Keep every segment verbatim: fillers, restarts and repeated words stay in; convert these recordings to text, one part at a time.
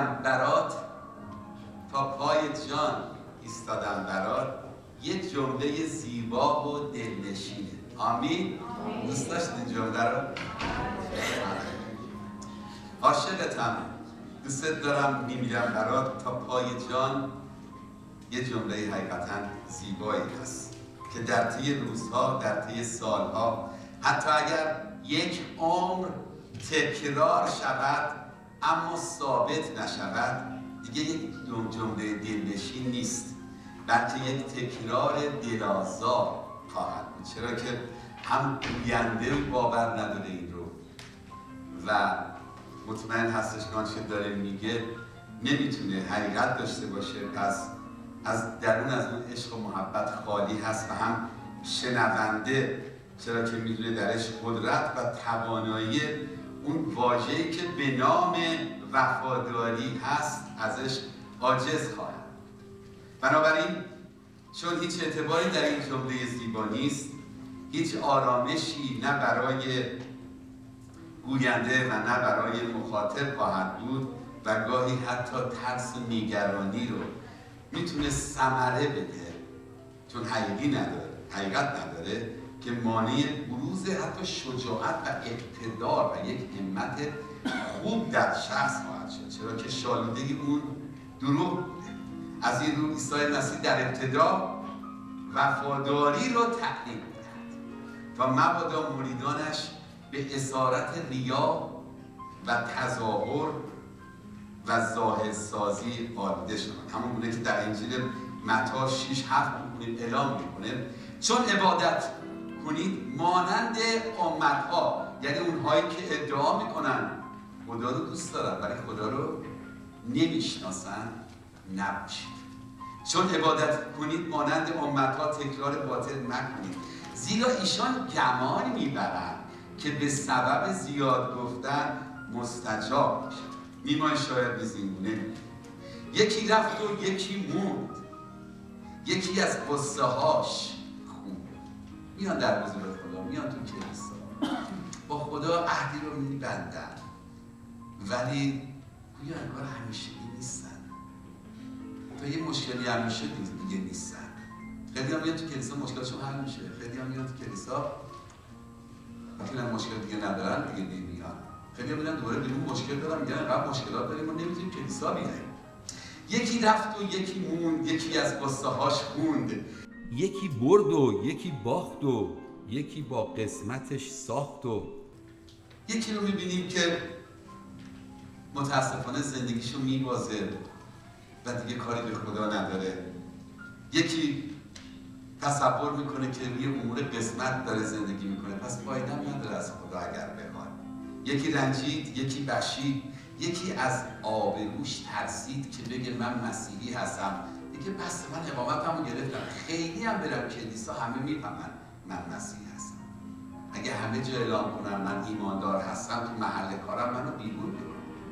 میمیرم برات تا پای جان ایستادم برات یه جمله زیبا و دلنشینه. آمین؟ دوست داشتید این جمله رو؟ عاشقتم، دوست دارم، میمیرم برات تا پای جان. یه جمله حقیقتا زیبایی هست که در طی روزها، در طی سالها، حتی اگر یک عمر تکرار شود اما ثابت نشود، دیگه یک جمله دلنشین نیست، بلکه یک تکرار دل‌آزار خواهد بود. چرا که هم گوینده باور نداره این رو و مطمئن هستش که آنچه داره میگه نمیتونه حقیقت داشته باشه، پس از درون از اون عشق و محبت خالی هست و هم شنونده، چرا که میدونه درش قدرت و توانایی اون واژه‌ای که به نام وفاداری هست ازش عاجز خواهد. بنابراین چون هیچ اعتباری در این جمله زیبا نیست، هیچ آرامشی نه برای گوینده و نه برای مخاطب خواهد بود و گاهی حتی ترس و نگرانی رو میتونه ثمره بده، چون حقیقی نداره، حقیقت نداره، که مانع بروز حتی شجاعت و اقتدار و یک همت خوب در شخص خواهد شد، چرا که شالودگی اون دروغ بوده. از این رو عیسی مسیح در ابتدا وفاداری رو تعلیم می‌دهد تا مبادا مریدانش به اسارت ریا و تظاهر و ظاهرسازی آلوده شدند. همون گونه که در انجیل متی شش هفت می‌خونیم اعلام می‌کنه چون عبادت کنید مانند امت‌ها، یعنی اونهایی که ادعا می‌کنن خدا رو دوست دارن ولی خدا رو نمی‌شناسن نباشید. چون عبادت کنید مانند امت‌ها تکرار باطل نکنید، زیرا ایشان گمان می‌برند که به سبب زیاد گفتن مستجاب میشه. میمان شاید بزینگونه یکی رفت و یکی موند، یکی از قصه هاش خوند. میان در حضور خدا، میان تو کلیسا، با خدا عهدی رو میبندن ولی گویا انگار همیشگی نیستن. تا یه مشکلی همیشه دیگه نیستن. خیلی هم میان تو کلیسا مشکلشون حل میشه، خیلی هم میان تو کلیسا وقتی هم مشکل دیگه ندارن دیگه نمیان. خیلی هم میرن دوباره بیرون مشکل دارن، میگن اینقدر مشکلات داریم ما نمیتونیم کلیسا بیاییم. یکی رفت و یکی موند، یکی از قصه هاش خوند، یکی برد و یکی باخت و یکی با قسمتش ساخت و یکی رو میبینیم که متاسفانه زندگیشو میبازه و دیگه کاری به خدا نداره. یکی تصور میکنه که روی امور قسمت داره زندگی میکنه، پس فایده هم نداره از خدا اگر بخواد. یکی رنجید، یکی بخشید، یکی از آبروش ترسید که بگه من مسیحی هستم، دیگه بس من اقامتمو گرفتم، خیلی هم برم کلیسا همه میفهمن من مسیحی هستم. اگه همه جا اعلام کنم من ایماندار هستم، تو محل کارم منو بیرون برون.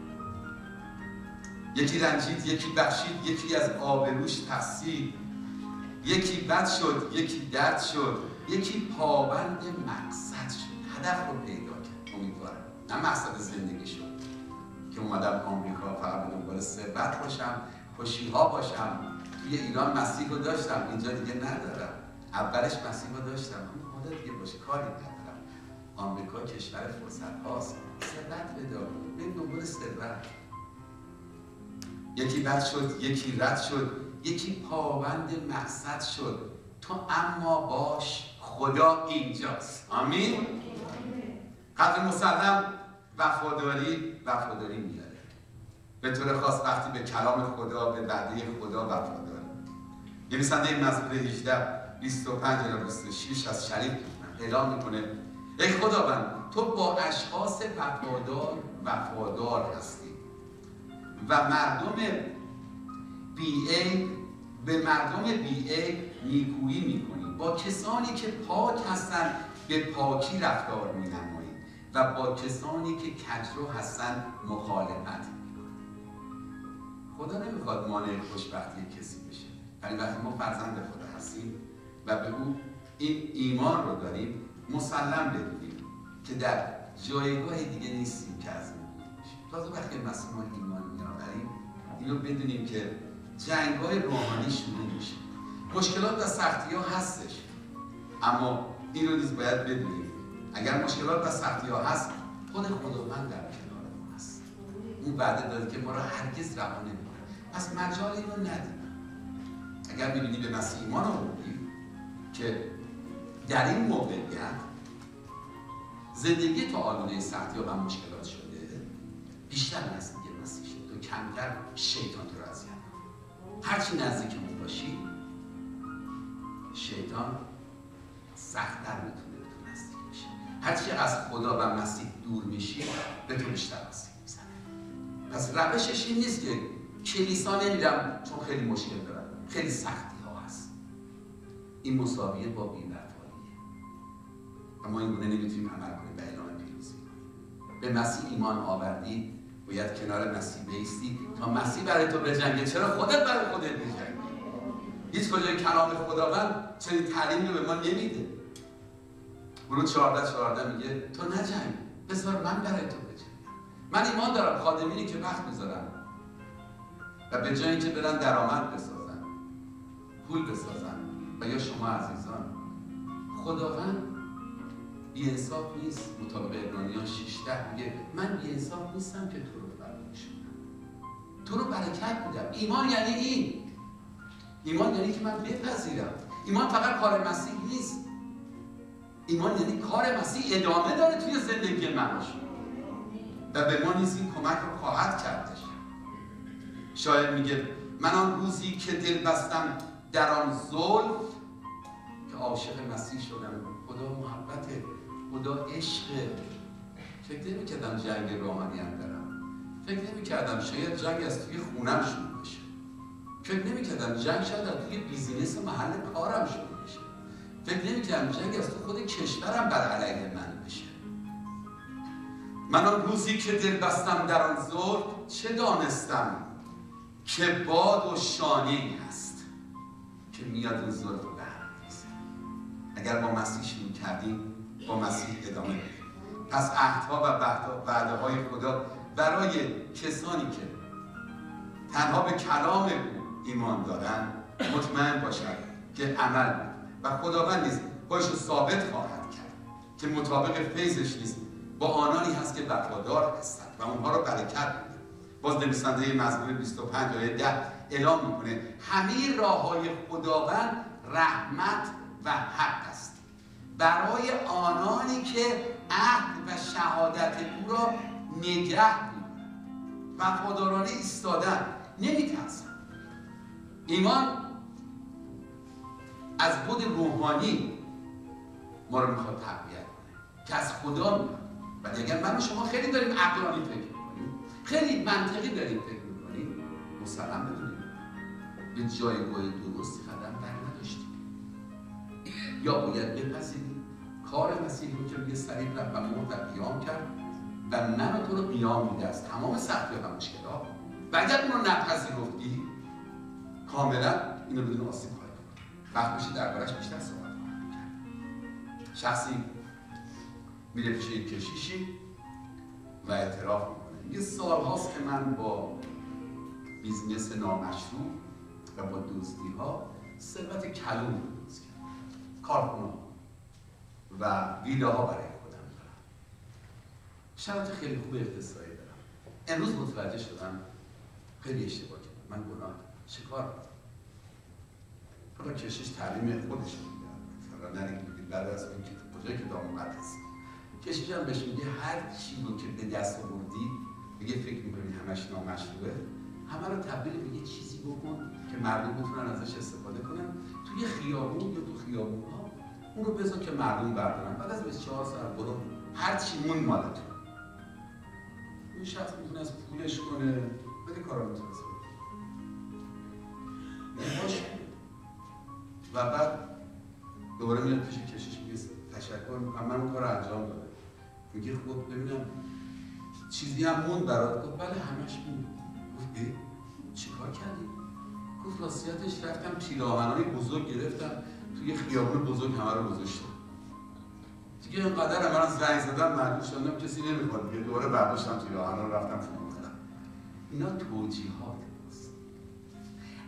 یکی رنجید، یکی بخشید، یکی از آبروش ترسید، یکی بد شد، یکی درد شد، یکی پابند مقصد شد، هدف رو پیدا کرد. امیدوارم نه مقصد زندگی شد که اومدم آمریکا فقط به دنبال ثروت باشم، خوشی‌ها باشم، توی ایران مسیح رو داشتم، اینجا دیگه ندارم. اولش مسیح رو داشتم، اما خدا دیگه باشه کاری ندارم. آمریکا کشور فرصت هاست، ثروت بدار، بریم دنبال ثروت. یکی بد شد، یکی رد شد، یکی پابند مقصد شد. تو اما باش خدا اینجاست. آمین. قدر مسلم وفاداری وفاداری میاره. به طور خاص وقتی به کلام خدا، به وعده خدا وفادار. نویسنده مزمور هجده بیست و پنج الی بیست و شش از شریف اعلام میکنه ای خداوند تو با اشخاص وفادار وفادار هستی و مردم بی‌عیب به مردم بی‌عیب نیکویی میکنی. با کسانی که پاک هستند به پاکی رفتار مینمایی و با کسانی که کجرو هستند مخالفت میکنی. خدا نمیخواد مانع خوشبختی کسی بشه، ولی وقتی ما فرزند خدا هستیم و به او این ایمان رو داریم، مسلم بدونیم که در جایگاه دیگه نیستیم که از این دور بشیم. تازه وقتی مسیح ما ایمان میآوریم اینو بدونیم که جنگ‌های روحانی شروع میشه. مشکلات و سختی‌ها هستش، اما این رو نیز باید بدونیم اگر مشکلات و سختی‌ها هست، خود خداوند در کنار ما هست. اون وعده داده که ما را هرگز رها نمی‌کنه. پس مجال اینو ندیم. اگر می‌بینی به مسیح ایمان آوردی که در این موقعیت زندگی تو آلوده سختی‌ها و مشکلات شده، بیشتر نزدیک مسیح شد، تو کمتر شیطان تو را اذیت کنه. هرچی نزدیکمون باشی، شیطان سخت‌تر میتونه به تو نزدیک بشه. هرچی از خدا و مسیح دور میشی، به تو بیشتر آسیب میزنه. پس روشش این نیست که کلیسا نمیرم چون خیلی مشکل دارم، خیلی سختی ها هست. این مساویه با بی‌وفاییه. اما این گونه نمیتونیم عمل کنیم به اعلام پیروزی. به مسیح ایمان آوردی، باید کنار مسیح بایستی تا مسیح برای تو بجنگه. چرا خودت برای خودت بجنگی؟ هیچ کجای کلام خداوند چنین تعلیمی رو به ما نمیده. ورود چهارده چهارده میگه تو نجنگ، بذار من برای تو بجنگم. من ایمان دارم خادمینی که وقت میذارن و به جای اینکه برن درآمد بسازن، پول بسازن، و یا شما عزیزان، خداوند بی‌انصاف نیست. مطابق عبرانیان شش ده میگه من بی‌انصاف نیستم که تو رو فراموش کنم، تو رو برکت میدم. ایمان یعنی این. ایمان یعنی که من بپذیرم. ایمان فقط کار مسیح نیست. ایمان یعنی کار مسیح ادامه داره توی زندگی من و به ما نیز این کمک رو خواهد کردش. شاید میگه من آن روزی که دل بستم در آن زلف که عاشق مسیح شدم. خدا محبته، خدا عشقه. فکر نمی کردم جنگ روحانی هم برم. فکر نمی کردم شاید جنگ از توی خونم شروع بشه. فکر نمی کردم جنگ شاید از توی بیزینس و محل کارم شروع بشه. فکر نمی کردم جنگ از تو خود کشورم بر علیه من بشه. من آن روزی که دل بستم در آن زلف چه دانستم که باد و شانه‌ای هست که میاد اون زلف رو به هم می‌ریزه. اگر با مسیح شروع کردیم، با مسیح ادامه بدیم. پس عهدها و وعده های خدا برای کسانی که تنها به کلام او ایمان دارن مطمئن باشد که عمل می‌کنه و خداوند نیز خودش رو ثابت خواهد کرد که مطابق فیضش نیست با آنانی هست که وفادار هستند و اونها رو برکت میده. باز نویسنده مزمور بیست و پنج آیه ده اعلام میکنه همه راههای خداوند رحمت و حق است برای آنانی که عهد و شهادت او را نگه می‌دارند. وفادارانه ایستادن، نمیترسن. ایمان از بود روحانی ما رو میخواد تقویت کنه که از خدا میاد. ولی اگر من و شما خیلی داریم عقلانی فکر میکنیم، خیلی منطقی داریم فکر میکنیم، مسلم بدونیم به جایگاه درست قدم بر نداشتیم. یا باید بپذیریم کار مسیح رو که میگه صلیب رفت و مرد و قیام کرد و من و تو رو قیام میده از تمام سختی و مشکلات. و اگر اون رو نپذیرفتی کاملا اینو بدون آسیب خواهی کنید. وقت بشه دربارش بیشتر صحبت خواهیم کرد. شخصی میره پیش یک کشیشی و اعتراف میکنه یه سال هاست که من با بیزنس نامشروع و با دزدی ها ثروت کلون رو درست کردم. کارخونه و ویلاها برای خودم دارم. شرایط خیلی خوب اقتصادی دارم. امروز متوجه شدم خیلی اشتباه کردم. من گناه چه کار حالا کشیش تعلیم خودش میده. حالا نرید بعد از اینکه کجای کتاب مقدس کشیش هم بهش میگه هر چی رو که به دست آوردی میگه فکر میکنی همش نامشروعه، همه رو تبدیل به یه چیزی بکن که مردم بتونن ازش استفاده کنن. توی خیابون یا تو خیابون ها اون رو بذار که مردم بردارن. بعد از بیست و چهار ساعت برو هر چی مون مالتون. این شخص میتونه از پولش کنه بده کارا میتونه باش. و بعد دوباره میاد پیش کشیش میگه تشکر میکنم من اون کار رو انجام دادم. میگه خب ببینم چیزی هم موند برات؟ گفت بله همش موند. گفت اه چی کار کردی؟ گفت راستیتش رفتم پیراهنای بزرگ گرفتم توی خیابون بزرگ همه رو گذاشتم. دیگه اینقدر من از زنگ زدم معلوم شدم کسی نمیخواد دیگه دوباره برداشتم پیراهنا رو رفتم فروختم. اینا توجیهات است.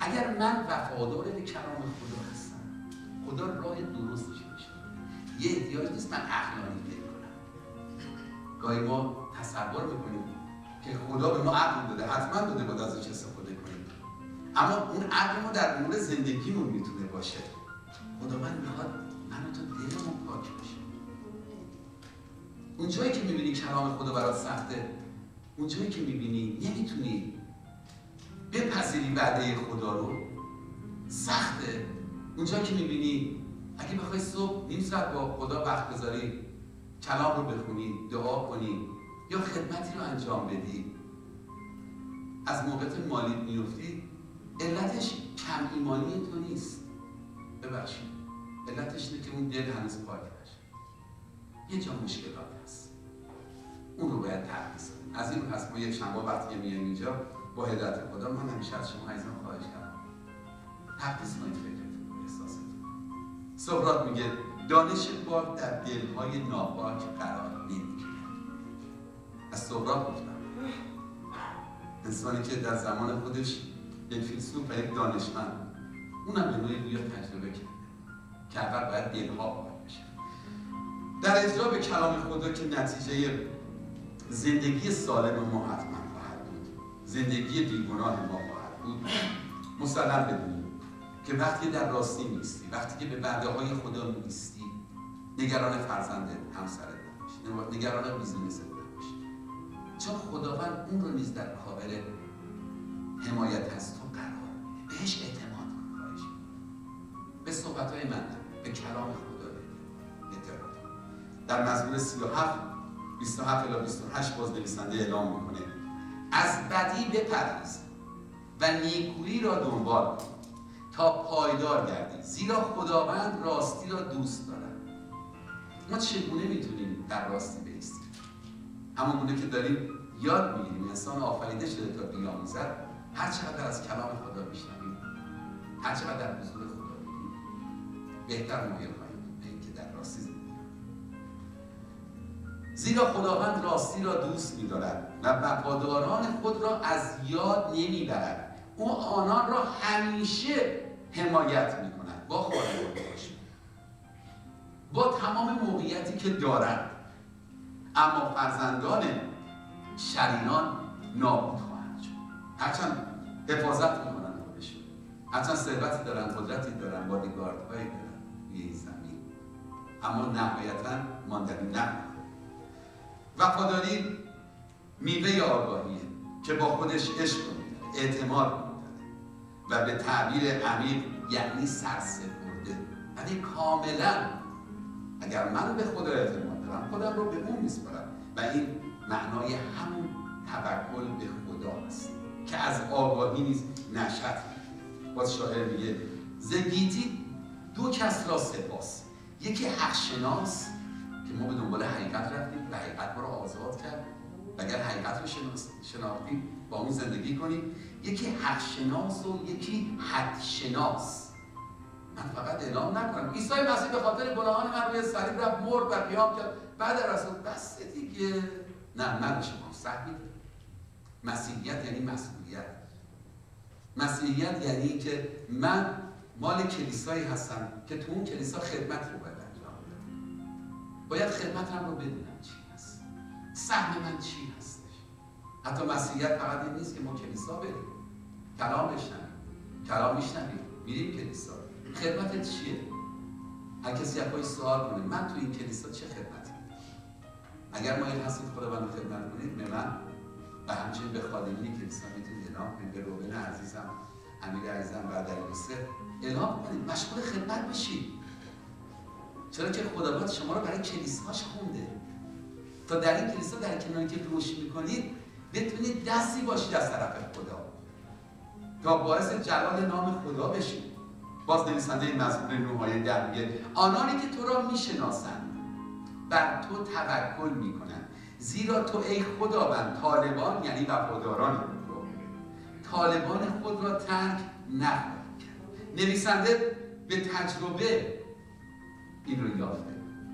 اگر من وفادار به کلام خدا هستم، خدا راه درستش نشون میده. یه احتیاج نیست من عقلانی فکر کنم. گاهی ما تصور میکنیم که خدا به ما عقل داده، حتما داده باید ازش استفاده کنیم، اما اون عقل ما در امور زندگیمون میتونه باشه. خداوند میخواد من و تو دلمون پاک بشه. اون جایی که میبینی کلام خدا برات سخته، اون جایی که میبینی نمیتونی بپذیری وعده خدا رو، سخته، اون جایی که میبینی اگه بخوای صبح نیم ساعت با خدا وقت بذاری، کلام رو بخونی، دعا کنی یا خدمتی رو انجام بدی، از موقعیت مالی میفتی، علتش کم ایمانی تو نیست، ببخشید، علتش اینه که اون دل هنوز پاک نشه. یه جا مشکلات هست، اون رو باید تقدیس کنیم. از این رو هست ما یک شنبه وقتی که میایم اینجا با هدایت خدا، من همیشه از شما عزیزان خواهش کردم تقدیس کنید فکرتون و احساستون. سقراط میگه دانش پاک در دلهای ناپاک قرار نمیگیره. از سقراط گفتم، انسانی که در زمان خودش یک فیلسوف و یک دانشمند، اونم به نوعی گویا تجربه کرده که اول باید دلها پاک بشه. در اجرا به کلام خدا که نتیجه زندگی سالم ما حتما خواهد بود، زندگی بیگناه ما خواهد بود، مسلم بدونیم که وقتی در راستی نیستی، وقتی که به وعده های خدا نیستی، نگران فرزندت، همسرت نباش، نگران بیزینست نباش، چون خداوند اون رو نیز در کاور حمایت از تو قرار میده. بهش اعتماد کن. خواهش به صحبت های من، به کلام خدا اعتماد کن. در مزمور سی و هفت بیست و هفت الی بیست و هشت باز نویسنده اعلام میکنه از بدی بپرهیز و نیکویی را دنبال کن تا پایدار گردی، زیرا خداوند راستی را دوست دارد. ما چگونه میتونیم در راستی بایستیم؟ همون گونه که داریم یاد میگیریم، انسان آفریده شده تا بیاموزد. هر چقدر از کلام خدا میشنویم، هر چقدر در حضور خدا میبینیم، بهتر مایل خواهیم به اینکه در راستی زندگی کنیم. زیرا خداوند راستی را دوست می‌دارد و وفاداران خود را از یاد نمیبرد. او آنان را همیشه حمایت میکند، با خانواده‌هاشون، با تمام موقعیتی که دارند، اما فرزندان شریران نابود خواهند شد. هرچند حفاظت میکنن خودشون، هرچند ثروتی دارن، قدرتی دارن، بادیگاردهایی دارن روی این زمین، اما نهایتا ماندنی نخواهند. وفاداری میوه آگاهیه که با خودش عشق میداره، اعتماد میداره و به تعبیر عمیق یعنی سرسپرده. یعنی کاملا اگر من به خدا اعتماد دارم، خودم رو به اون میسپارم و این معنای همون توکل به خدا است که از آگاهی نیز نشأت می‌گیرد. باز شاعر میگه ز گیتی دو کس را سپاس، یکی حق شناس که ما به دنبال حقیقت رفتیم و حقیقت ما رو آزاد کرد، اگر حقیقت رو شناختیم با اون زندگی کنیم. یکی حق شناس و یکی حد شناس. من فقط اعلام نکنم عیسی مسیح به خاطر گناهان من روی صلیب رفت، مرد و قیام کرد، بعد رسول بس دیگه. نه، من شما صحیح. مسیحیت یعنی مسئولیت. مسیحیت یعنی که من مال کلیسایی هستم که تو اون کلیسا خدمت رو باید انجام بدم. باید خدمتم رو بدونم چی هست، سهم من چی هستش. حتی مسیحیت فقط این نیست که ما کلیسا بریم، کلام بشنویم، کلام میشنویم، میریم کلیسا. خدمتت چیه؟ هر کسی از خودش سوال کنه من تو این کلیسا چه خدمتی می‌کنم؟ اگر مایل هستید خداوند خدمت کنید، به من و همچنین به خادمین کلیسا میتونید اعلام کنید، به روبن عزیزم، امیر عزیزم، برادر یوسف اعلام کنید، مشغول خدمت بشید. چرا که خداوند شما رو برای کلیساش خونده تا در این کلیسا در کناری که روش میکنید بتونید دستی باشید از طرف خدا تا باعث جلال نام خدا بشید. باز نویسنده این مزمور نه آیه ده میگه آنانی که تو را میشناسند بر تو توکل میکنند، زیرا تو ای خداوند طالبان یعنی وفاداران خود را طالبان خود را ترک نخواهی کرد. نویسنده به تجربه این رو یافته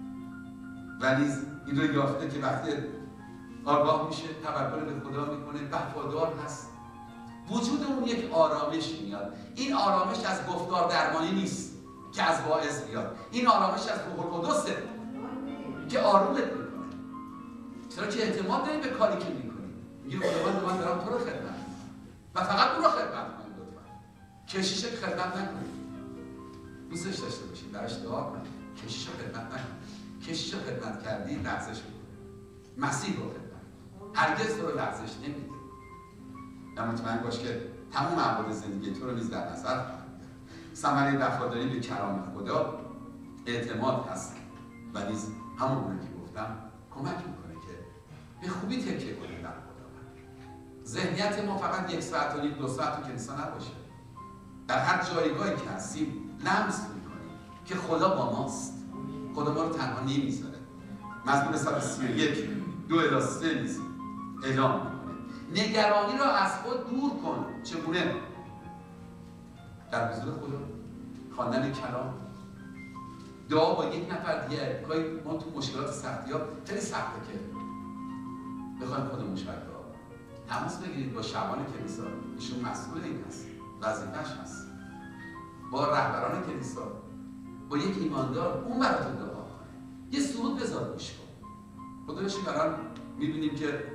و نیز این رو یافته که وقتی آگاه میشه توکل به خدا میکنه، وفادار هست، وجود اون یک آرامش میاد. این آرامش از گفتار درمانی نیست که از واعظ بیاد، این آرامش از روح القدسه که آرومت میکنه. چرا که اعتماد داری به کاری که میکنی. میگی خداوند من دارم تو رو خدمت میکنم و فقط تو رو خدمت کنید. لطفا کشیش خدمت نکنید. دوستش داشته باشید، براش دعا کنید. کشیش رو خدمت نکنید. کشیش رو خدمت کردی لغزش میکنه. مسیح رو خدمت هرگز تو رو لغزش نمیده. و مطمئن باش که تمام ابعاد زندگی تو رو نیز در نظر خواهد گرفت. ثمره وفاداری به کلام خدا اعتماد هست و نیز همون گونه که گفتم کمک میکنه که به خوبی تکیه کنیم در خداوند. ذهنیت ما فقط یک ساعت و نیم دو ساعت تو کلیسا نباشه. در هر جایگاهی که هستیم لمس میکنیم که خدا با ماست. خدا ما رو تنها نمیذاره. مزمور صد و سی و یک دو الی سه نیز اعلام میکنه نگرانی را از خود دور کن. چگونه؟ در حضور خدا، خواندن کلام، دعا با یک نفر دیگه. گاهی ما تو مشکلات سختی ها خیلی سخته که بخوایم خودمون شاید دعا تماس بگیرید با شبان کلیسا، ایشون مسئول این هست، وظیفه‌اش هست. با رهبران کلیسا، با یک ایماندار، اون برات دعا کنه. یه سرود بذار گوش کن. خدا شکر الان می‌بینیم که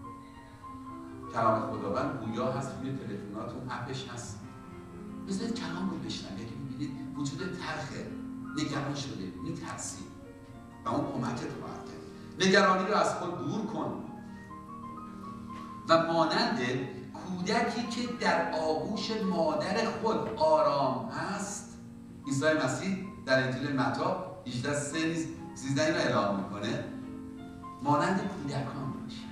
کلام خداوند گویا هست، روی تلفناتون اپش هست. بذارید کلام رو بشنوید که می‌بینید وجود تلخه، نگران شده، می‌ترسی و اون کمکت خواهد کرد. نگرانی رو از خود دور کن و مانند کودکی که در آغوش مادر خود آرام است. عیسی مسیح در انجیل متی هجده سه سیزده این رو اعلام میکنه مانند کودکان باشید.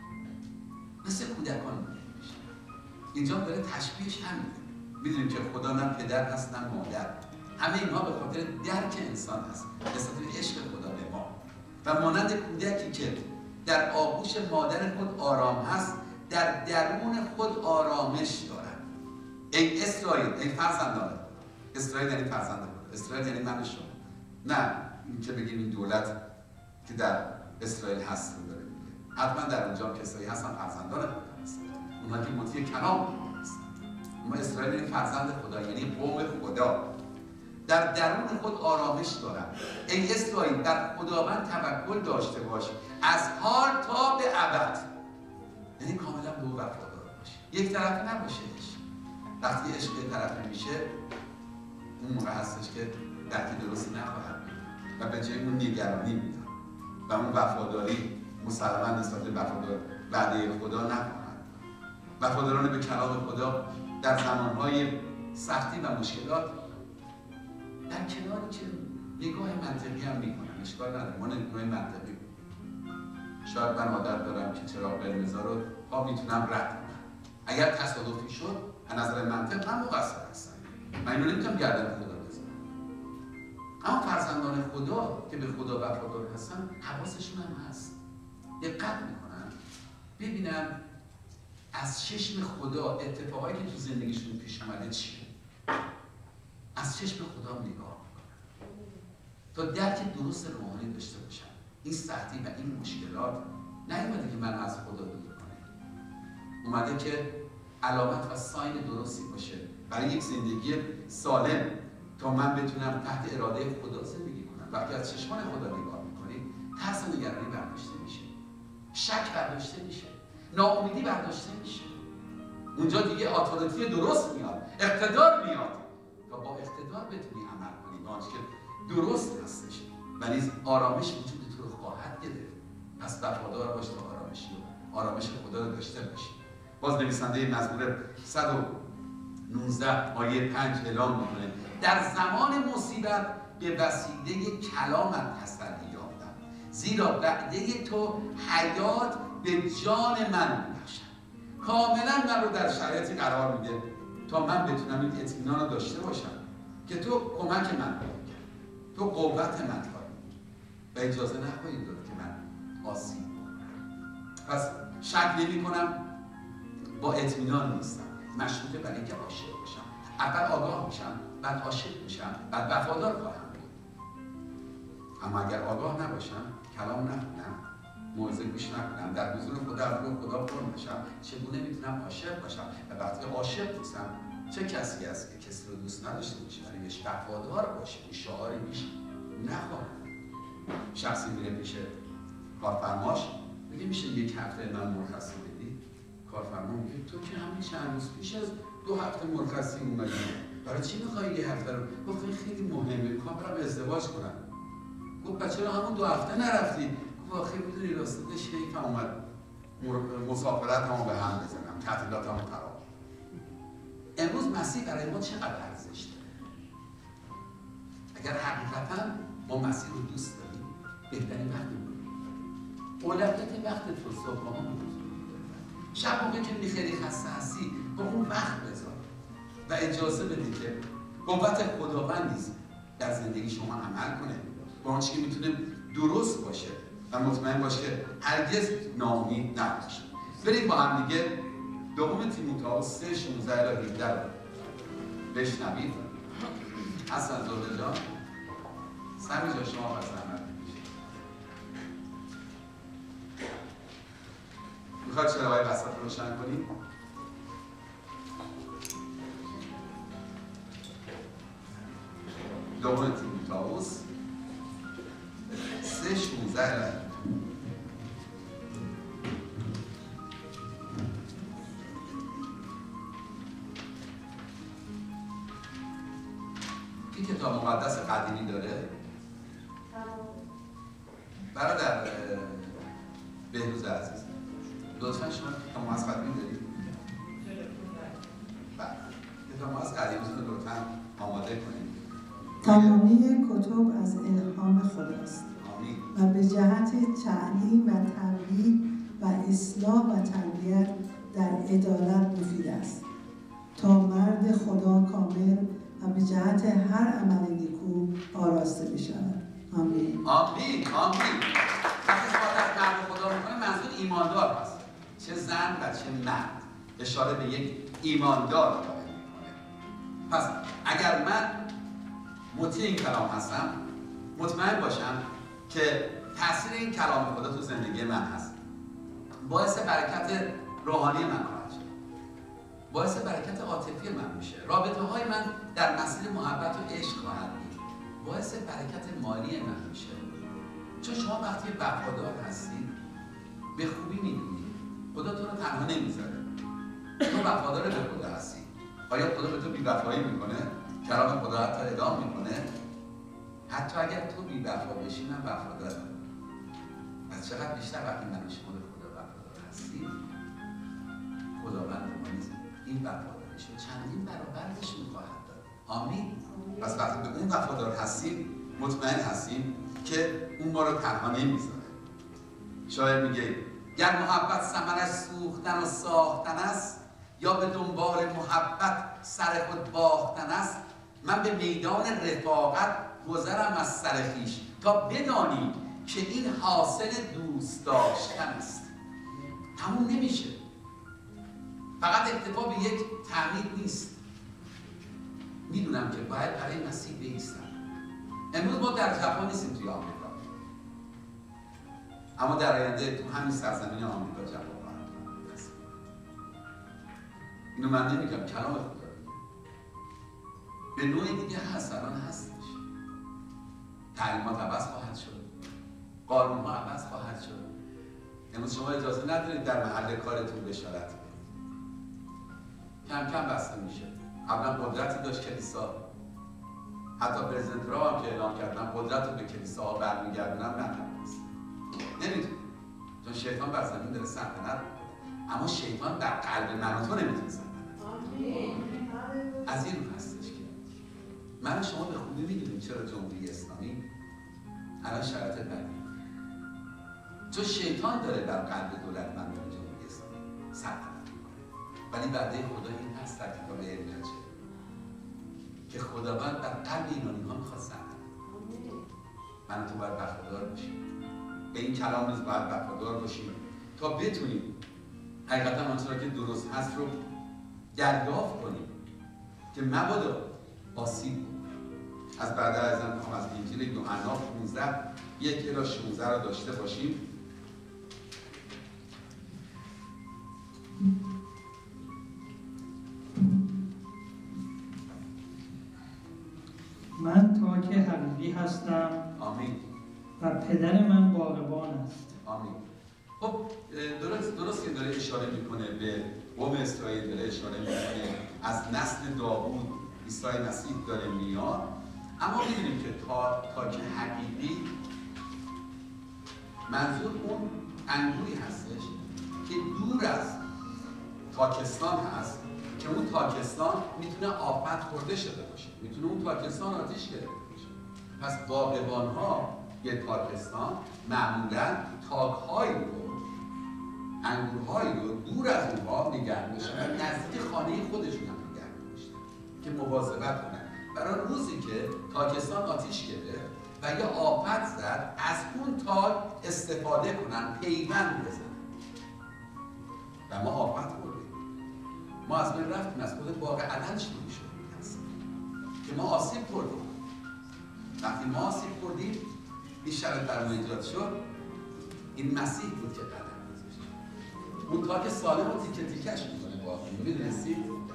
مثل کودکان باشید. اینجا داره تشبیهش همینه. میدونیم که خدا نه پدر هست نه مادر. همه اینها به خاطر درک انسان هست، به خاطر عشق خدا به ما. و مانند کودکی که در آغوش مادر خود آرام هست، در درون خود آرامش دارد. ای اسرائیل، ای فرزندان. اسرائیل یعنی فرزند خود. اسرائیل یعنی من و شما. نه این که بگیم این دولت که در اسرائیل هست رو داره میگه. حتما در اونجا کسایی هستن فرزندان خدا هستن. اونها که مطیع کلام هستن. ما اسرائیل یعنی فرزند خدا، یعنی قوم خدا. در درون خود آرامش دارد. ای اسرائیل در خداوند توکل داشته باش، از حال تا به ابد. یعنی کاملا به او وفادار باش. یک طرفی نباشهش. وقتی عشق یک طرفی میشه، اون موقع هستش که درکی درستی نخواهد بود و به جای اون نگرانی میدن و اون وفاداری مسلما نسبت به وفادار وعده خدا نخواهد. وفاداران به کلام خدا در زمانهای سختی و مشکلات در کناری که نگاه منطقی هم میکنن، اشکال نداره. ما نگاه منطقی شاید من عادت دارم که چراغ قرمزا رو ها میتونم رد کنم. اگر تصادفی شد از نظر منطق من مقصر هستم. من اینو نمیتونم گردن خدا بزنم. اما فرزندان خدا که به خدا وفادار هستن حواسشون هم هست. دقت میکنن ببینن از چشم خدا اتفاقایی که تو زندگیشون پیش اومده چیه. از چشم خدا نگاه میکنن تا درک درست روحانی داشته باشن. این سختی و این مشکلات نیومده که من از خدا دور کنه، اومده که علامت و ساین درستی باشه برای یک زندگی سالم تا من بتونم تحت اراده خدا زندگی کنم. وقتی از چشمان خدا نگاه میکنید ترس و نگرانی برداشته میشه، شک برداشته میشه، ناامیدی برداشته میشه. اونجا دیگه اتوریتی درست میاد، اقتدار میاد تا با اقتدار بتونی عمل کنی با آنچه که درست هستش و نیز آرامش وجود تو رو خواهد گرفت. پس وفادار باش تا آرامشی و آرامش خدا رو داشته باشی. باز نویسنده مزمور صد و نوزده آیه پنج اعلام میکنه در زمان مصیبت به وسیله کلامت تسلی یافتم، زیرا وعده تو حیات به جان من میبخشد. کاملا من رو در شرایطی قرار میده تا من بتونم این اطمینان رو داشته باشم که تو کمک من خواهی کرد، تو قوت من خواهی و اجازه نخواهی داد که من آسیب بخورم. پس شک نمی کنم، با اطمینان نیستم، مشروطه برای اینکه عاشق باشم. اول آگاه میشم، بعد عاشق میشم، بعد وفادار خواهم بود. اما اگر آگاه نباشم، کلام نخونم، موعظه گوش نکنم، در حضور خدا از روح خدا پر نشم، چگونه میتونم عاشق باشم؟ و وقتی عاشق نیستم، چه کسی است که کسی رو دوست نداشته باشه ولی بهش وفادار باشه، این شعار بیش نخواد. شخصی میره پیش کارفرماش میگه میشه یک هفته من مرخصی بدی؟ کارفرما میگه تو که همین چند روز پیش از دو هفته مرخصی اومدی، برای چی میخوای یه هفته رو؟ گفت این خیلی مهمه، میخوام برم ازدواج کنم. گفت بچه رو همون دو هفته نرفتی؟ گفت آخه میدونی راستش حیفم اومد مسافرتمو به هم بزنم، تعطیلاتمو خراب. امروز مسیح برای ما چقدر ارزش داره؟ اگر حقیقتا ما مسیح رو دوست داریم، بهترین وقت بود. اولویت وقت تو صبحانه بود. شب موقع که خیلی خسته هستی با اون وقت بذار و اجازه بده که قوت خداوند نیست در زندگی شما عمل کنه، با آنچه که میتونه درست باشه و مطمئن باشه که هرگز ناامید نباشه. بریم با هم دیگه دوم تیموتائوس سه شانزده الی هفده رو بشنوید. حسن زاده جان، سمی جان شما پس زحمت بکشید. میخواد چراغای وسط رو روشن کنید؟ دوم تیموتائوس سه شانزده الی کتاب مقدس قدیمی داره؟ برادر بهروز عزیز لطفا شما کتاب مقدس قدیمی دارید؟ بله، کتاب مقدس قدیمی رو لطفا آماده کنید. تمامی کتب از الهام خداست و به جهت تعلیم و تنبیه و اصلاح و تربیت در عدالت مفید است تا مرد خدا کامل و به جهت هر عمل نیکو آراسته بشود. آمین. آمین. آمین. وقتی صحبت از مرد خدا میکنه منظور ایماندار هست، چه زن و چه مرد، اشاره به یک ایماندار داره میکنه. پس اگر من مطیع این کلام هستم، مطمئن باشم که تاثیر این کلام خدا تو زندگی من هست، باعث برکت روحانی من خواهد شد، باعث برکت عاطفی من میشه، رابطه های من در مسیر محبت و عشق خواهد بود، باعث برکت مالی من میشه. چون شما وقتی وفادار هستید به خوبی میدونید خدا تو رو تنها نمیذاره. تو وفادار به خدا هستی. آیا خدا به تو بی‌وفایی میکنه؟ کلام خدا حتی ادام میکنه حتی اگر تو بی‌وفا بشی من وفادارم. پس چقدر بیشتر وقتی من شما به خدا وفادار هستیم، خداوند ما نیز این وفاداریش رو چندین برابر نشون خواهد داد. آمین. پس وقتی به اون وفادار هستیم مطمئن هستیم که اون ما رو تنها نمیذاره. شاعر میگه گر محبت ثمرش سوختن و ساختن است، یا به دنبال محبت سر خود باختن است، من به میدان رفاقت گذرم از سر خویش تا بدانی که این حاصل دوست داشتن است. تموم نمیشه. فقط اکتفا به یک تعمید نیست. میدونم که باید برای مسیح بایستم. امروز ما در ژاپن نیستیم، توی آمریکا، اما در آینده تو همین سرزمین آمریکا ژاپن خواهد هست. اینو من نمیگم، کلام خدا به نوع دیگه هست، الان هستش. تعلیمات عوض خواهد شد، قانون‌ها عوض خواهد شد. امروز شما اجازه ندارید در محل کارتون بشارت بدید. کم کم بسته میشه. قبلا قدرتی داشت کلیسا، حتی پرزیدنت ترامپ هم که اعلام کردن قدرت رو به کلیساها برمیگردونن، نتونست. نمیتونه. چون شیطان بر زمین داره سلطنت میکنه، اما شیطان در قلب من و تو نمیتونه سلطنت. از این رو هستش که من شما به خوبی میدونیم چرا جمهوری اسلامی الان شرایط بدی، چون شیطان داره در قلب دولت من و جمهوری اسلامی سلطنت میکنه. ولی وعده خدا این هست در کتاب ارمیا که خداوند در قلب ایرانی ها میخواد سلطنت کنه. من تو باید وفادار باشیم، به این کلام نیز باید وفادار باشیم تا بتونیم حقیقتا آنچه را که درست هست رو دریافت کنیم که مبادا آسیب بود. از برادر عزیزم میخوام از انجیل یوحنا پانزده یک الی شانزده را داشته باشیم من تاک حقیقی هستم. آمین. و پدر من باغبان است. آمین. خب درست درست که داره اشاره میکنه به قوم اسرائیل، داره اشاره میکنه از نسل داوود عیسی مسیح داره میاد، اما میدونیم که تا تاک حقیقی منظور اون انگوری هستش که دور از تاکستان هست، که اون تاکستان میتونه آفت خورده شده باشه، میتونه اون تاکستان آتیش گرفته باشه. پس باغبان ها یه تاکستان معمولا تاک‌هایی رو، انگورهایی رو دور از اونها نگه می‌داشتن و نزدیک خانه خودشون هم نگه می‌داشتن که مواظبت کنن برای روزی که تاکستان آتیش گرفت و یا آفت زد از اون تاک استفاده کنن، پیوند بزنن. و ما آفت خوردیم، ما از بین رفتیم، از خود باغ عدن شروع شد که ما آسیب خوردیم. وقتی ما آسیب خوردیم این شرط بر ما ایجاد شد، این مسیح بود که قدم گذاشت. اون تاک سالم رو تیکه تیکش میکنه واقعا، میدونستی؟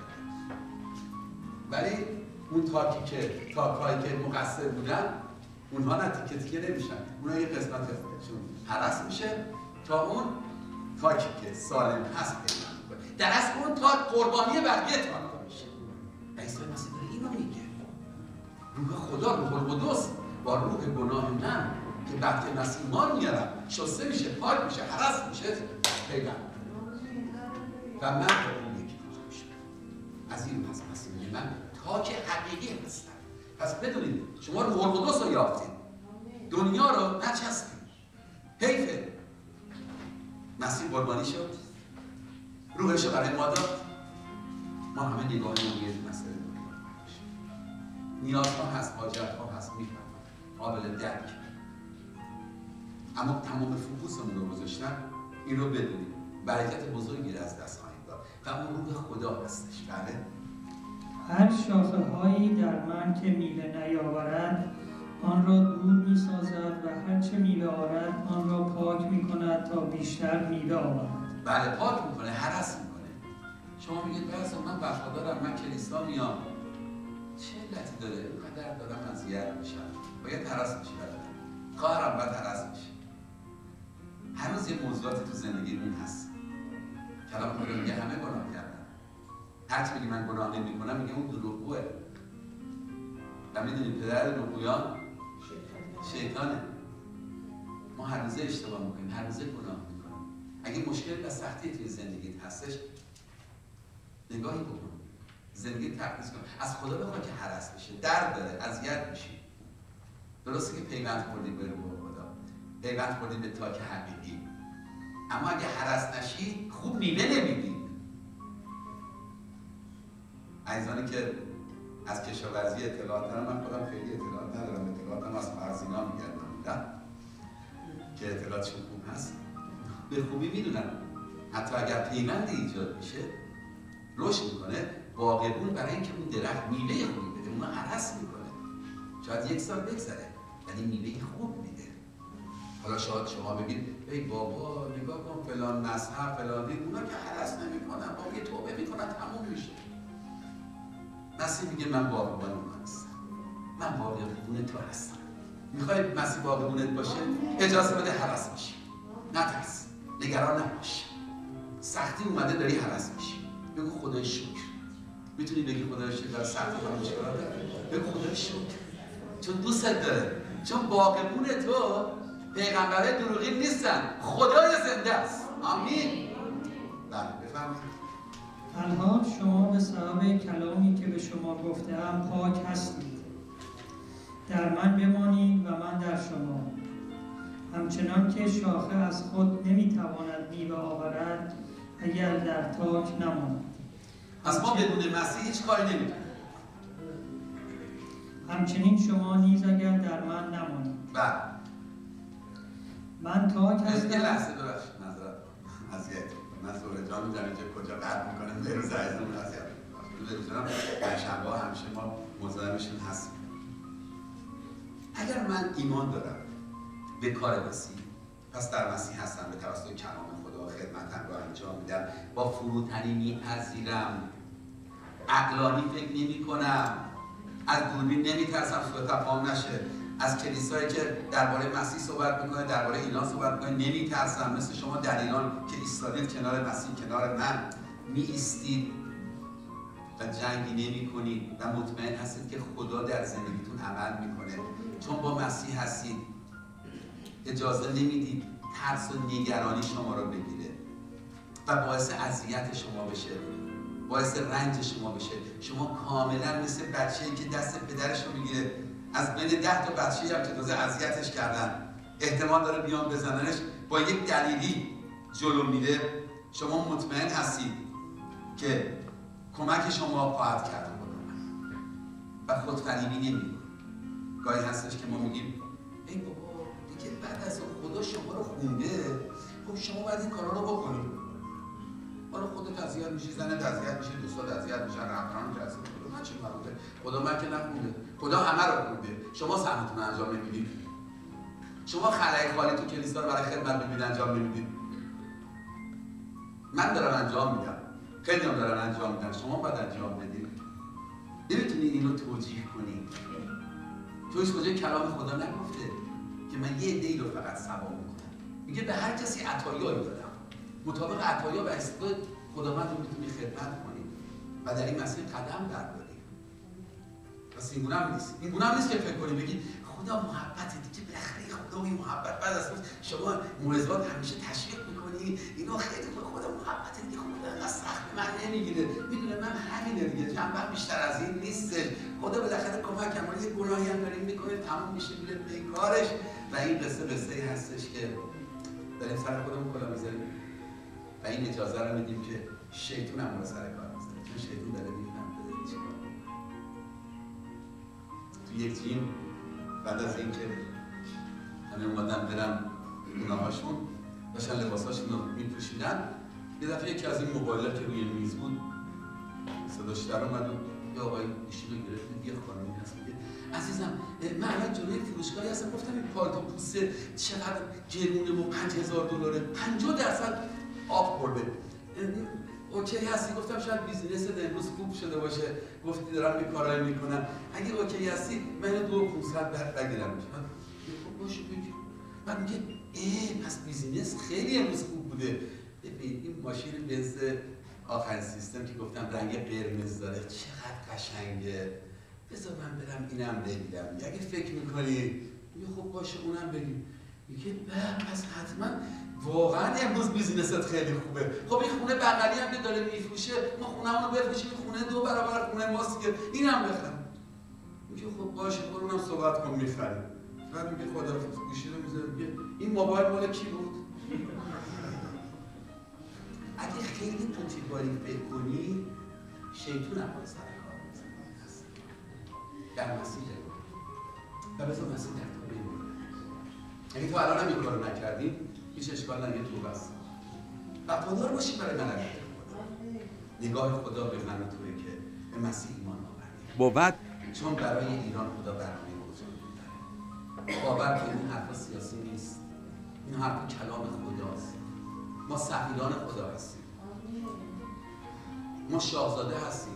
ولی اون تاکی که تاکایی که مقصر بودن اونها نه تیکه تیکه نمیشن، اونها یه قسمتشون هرس میشه تا اون تاکی که سالم هست پیدا میکنه. در اصل اون تاک قربانی بقیه تاک میشه. عیسی مسیح داره اینو میگه، روح خدا، روح القدس با روح گناه من که وقتی مسیح ایمان میارم شسته میشه، پاک میشه، هرس میشه، پیدا و من با اون یکی میشم. از این پس مسیح میگه من تاک حقیقی هستم. پس بدونید شما روح القدس رو یافتید، دنیا رو نچسبید. حیفه مسیح قربانی شد، روحش رو برای ما داد، ما همه نگاهی رو یه مسئله دنیا نیازها هست، حاجتها هست، میفهمم، قابل درک. اما تمام فوکوسمون رو گذاشتن این رو بدونیم برکت بزرگی رو از دست خواهیم داد و اون روح خدا هستش. بله، هر شاخه هایی در من که میوه نیاورد آن را دور می سازد و هر چه میوه آورد آن را پاک می کند تا بیشتر میوه آورد. بله، پاک میکنه، هرس میکنه. شما میگید بس من وفادارم، من کلیسا میام، چه علتی داره؟ اینقدر دارم اذیت میشم، باید هرس میشی. بله، خواهرم باید هرس میشی. هنوز یه موضوعاتی تو زندگیمون هست. کلام خدا میگه همه گناه کردن. هر چی میگه من گناه نمیکنم میگه اون دروغگوئه. و میدونید پدر دروغگویان شیطانه. ما هر روزه اشتباه میکنیم، هر روزه گناه میکنیم. اگه مشکل و سختی توی زندگیت هستش نگاهی بکن، زندگی تقدیس کن، از خدا بخواه که هرس بشه، درد داره، اذیت میشی. درسته که پیوند خوردی به روح خدا، پیوند خوردی به تاک حقیقی، اما اگه هرس نشی خوب میوه نمیدی. عزیزانی که از کشاورزی اطلاعات دارم، من خودم خیلی اطلاعات ندارم، اطلاعاتم از فرزینا میگردم که اطلاعاتشون خوب هست، به خوبی میدونم حتی اگر پیوند ایجاد میشه رشد میکنه، باغبون برای اینکه اون درخت میوه خوبی بده اونها هرس میکنه، شاید یک سال بگذره ولی میوه خوب میده. حالا شاید شما بگید ای بابا نگاه کن فلان مذهب فلان دین، اونا که هرس نمیکنن، با یه توبه میکنن تموم میشه. مسیح میگه من باغبان اونها هستم، من باغبون تو هستم. میخوای مسیح باغبونت باشه؟ اجازه بده هرس بشی، نترس، نگران نباش. سختی اومده داری هرس میشی، بگو خدای شکر. میتونی بگی خدای شکر در سختی کنم چیکار داره؟ بگو خدای شکر، چون دوستت داره، چون باغبون تو پیغمبرای دروغین نیستن، خدای زنده است. آمین. بله بفرمایید. تنها شما به سبب کلامی که به شما گفته‌ام پاک هستید. در من بمانید و من در شما. همچنان که شاخه از خود نمیتواند میوه آورد اگر در تاک نماند. پس ما بدون مسیح هیچ کاری نمی‌کنیم. همچنین شما نیز اگر در من نمانید. بله. من تاک هستم. یه لحظه ببخشید نظرت اذیت من زهره جان می‌ذارم که کجا قطع می‌کنم به روز عزیزمون اذیت می‌کنم. به روزام پنجشنبه‌ها همیشه ما مزاحمشون هستیم. اگر من ایمان دارم به کار مسیح، پس در مسیح هستم به توسط کلام خدا خدمتم رو انجام میدم، با فروتنی میپذیرم، عقلانی فکر نمی کنم، از دوربین نمیترسم سوء تفاهم نشه، از کلیسایی که درباره مسیح صحبت میکنه، درباره ایران صحبت میکنه نمیترسم، مثل شما در ایران که ایستادید کنار مسیح، کنار من می ایستید و جنگی نمی کنید و مطمئن هستید که خدا در زندگیتون عمل میکنه، چون با مسیح هستید. اجازه نمیدید ترس و نگرانی شما رو بگیره و باعث اذیت شما بشه، باعث رنج شما بشه. شما کاملا مثل بچه‌ای که دست پدرش رو میگیره، از بین ده تا بچه‌ای هم که تازه اذیتش کردن احتمال داره بیان بزننش، با یک دلیلی جلو میره، شما مطمئن هستید که کمک شما خواهد کرد و خودفریبی نمی‌کنه. گاهی هستش که ما میگیم ای بابا دیگه بعد از اون خدا شما رو خونده، خب شما باید این کارا رو بکنید. حالا خودت اذیت میشی، زنت اذیت میشه، دوستات اذیت میشن، رفتاران که اذیت میشه. من چه مربوطه؟ خدا من که نخونده، خدا همه رو خونده. شما سهمتون انجام نمیدید. شما خلای خالی تو کلیسا رو برای خدمت ببینید انجام نمیدید. من دارم انجام میدم، خیلی هم دارن انجام میدن، شما باید انجام بدید. نمیتونید اینو توجیه کنید. تو هیچ کجای کلام خدا نگفته که من یه عده‌ای رو فقط ثواب میکنم. میگه به هر کسی عطایایی دادم، مطابق عطایا و استعداد خداوند رو میتونی خدمت کنید و در این مسیر قدم بردارید. پس این گونه هم نیست. این گونه هم نیست که فکر کنید بگید خدا محبته دیگه، بالاخره خدا این محبت بعد از اون شما موعظات همیشه تشویق میکنی اینا خیلی خوبه، خدا محبته دیگه، خدا انقدر سخت من نمیگیره، میدونه من همینه دیگه، جنبم بیشتر از این نیستش، خدا بالاخره کمکم کنه، یه گناهی هم داریم میکنه تموم میشه میره به کارش. و این قصه قصه ای هستش که داریم سر خودمون کلا میذاریم و این اجازه رو میدیم که شیطون هم رو سر کار میذاره، چون شیطون داره میفهم بده چیکار. تو یک تیم بعد از اینکه همه اومدن برن گناهاشون داشتن لباساشون رو میپوشیدن، یه دفعه یکی از این موبایل‌ها که روی میز بود صداش در اومد و یه آقایی گوشی رو گرفت، یه خانمی هست میگه عزیزم من الان جلوی فروشگاهی هستم، گفتم این پالتو پوسته چقدر گرونه و پنج هزار دلاره، پنجاه درصد آف خورده، اوکی هستی؟ گفتم شاید بیزینست امروز خوب شده باشه، گفتی دارم یه کارایی میکنم، اگه اوکی هستی من دو پونصد بعد بگیرم. خب باشه بگیر. بعد میگه ای پس بیزینس خیلی امروز خوب بوده. ببین این ماشین بنز آخرین سیستم که گفتم رنگ قرمز داره چقدر قشنگه، بذار من برم اینم بگیرم. اگه فکر میکنی میگه خب باشه اونم بگیر. میگه نه پس حتما واقعا امروز بیزینست خیلی خوبه. خب این خونه بغلی هم که داره میفروشه، ما خونه‌مون رو بفروشیم، خونه دو برابر خونه ماست که اینم بخرم. میگه خب باشه برو اونم صحبت کن میخریم. بعد میگه خداحافظ، گوشی رو میذاره میگه این موبایل مال کی بود؟ اگه خیلی توتی‌باری فکر کنی شیطون هم باید سر کار میزنه در مسیحه و بذار مسیح در تو بمیره. اگه تو الان هم این کارو نکردی هیچ اشکال نداره، تو بس وفادار باشی برای ملکوت خدا. نگاه خدا به من و توئه که به مسیح ایمان آوردیم بود، چون برای ایران خدا برنامه بزرگی داره. باور کنید این حرفا سیاسی نیست، این حرفا کلام خداست. ما سفیران خدا هستیم، ما شاهزاده هستیم.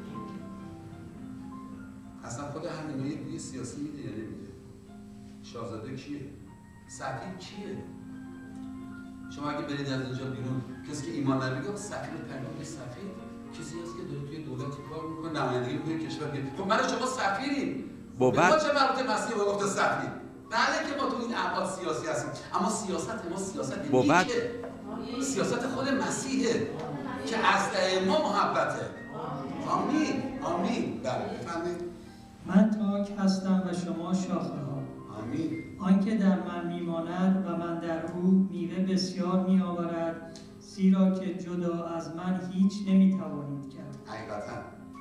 اصلا خود همین یه بوی سیاسی میده یا نمیده؟ شاهزاده کیه؟ سفیر کیه؟ شما اگه برید از اینجا بیرون کسی که ایمان نمیگه سفیر پیغمبر سفیر کسی هست که داره توی دولت کار میکنه، نمایندگی توی کشور میگه خب من شما سفیریم. بابا ما چه مربوطه مسیح به گفته سفیر؟ بله که ما تو این اعمال سیاسی هستیم، اما سیاست ما سیاست نیکه، سیاست خود مسیحه که از ما محبته. آمین آمین. بله بفرمایید. من تاک هستم و شما شاخه ها. آمین. آنکه در من میماند و من در او میوه بسیار میآورد، زیرا که جدا از من هیچ نمیتوانید کرد. حقیقتا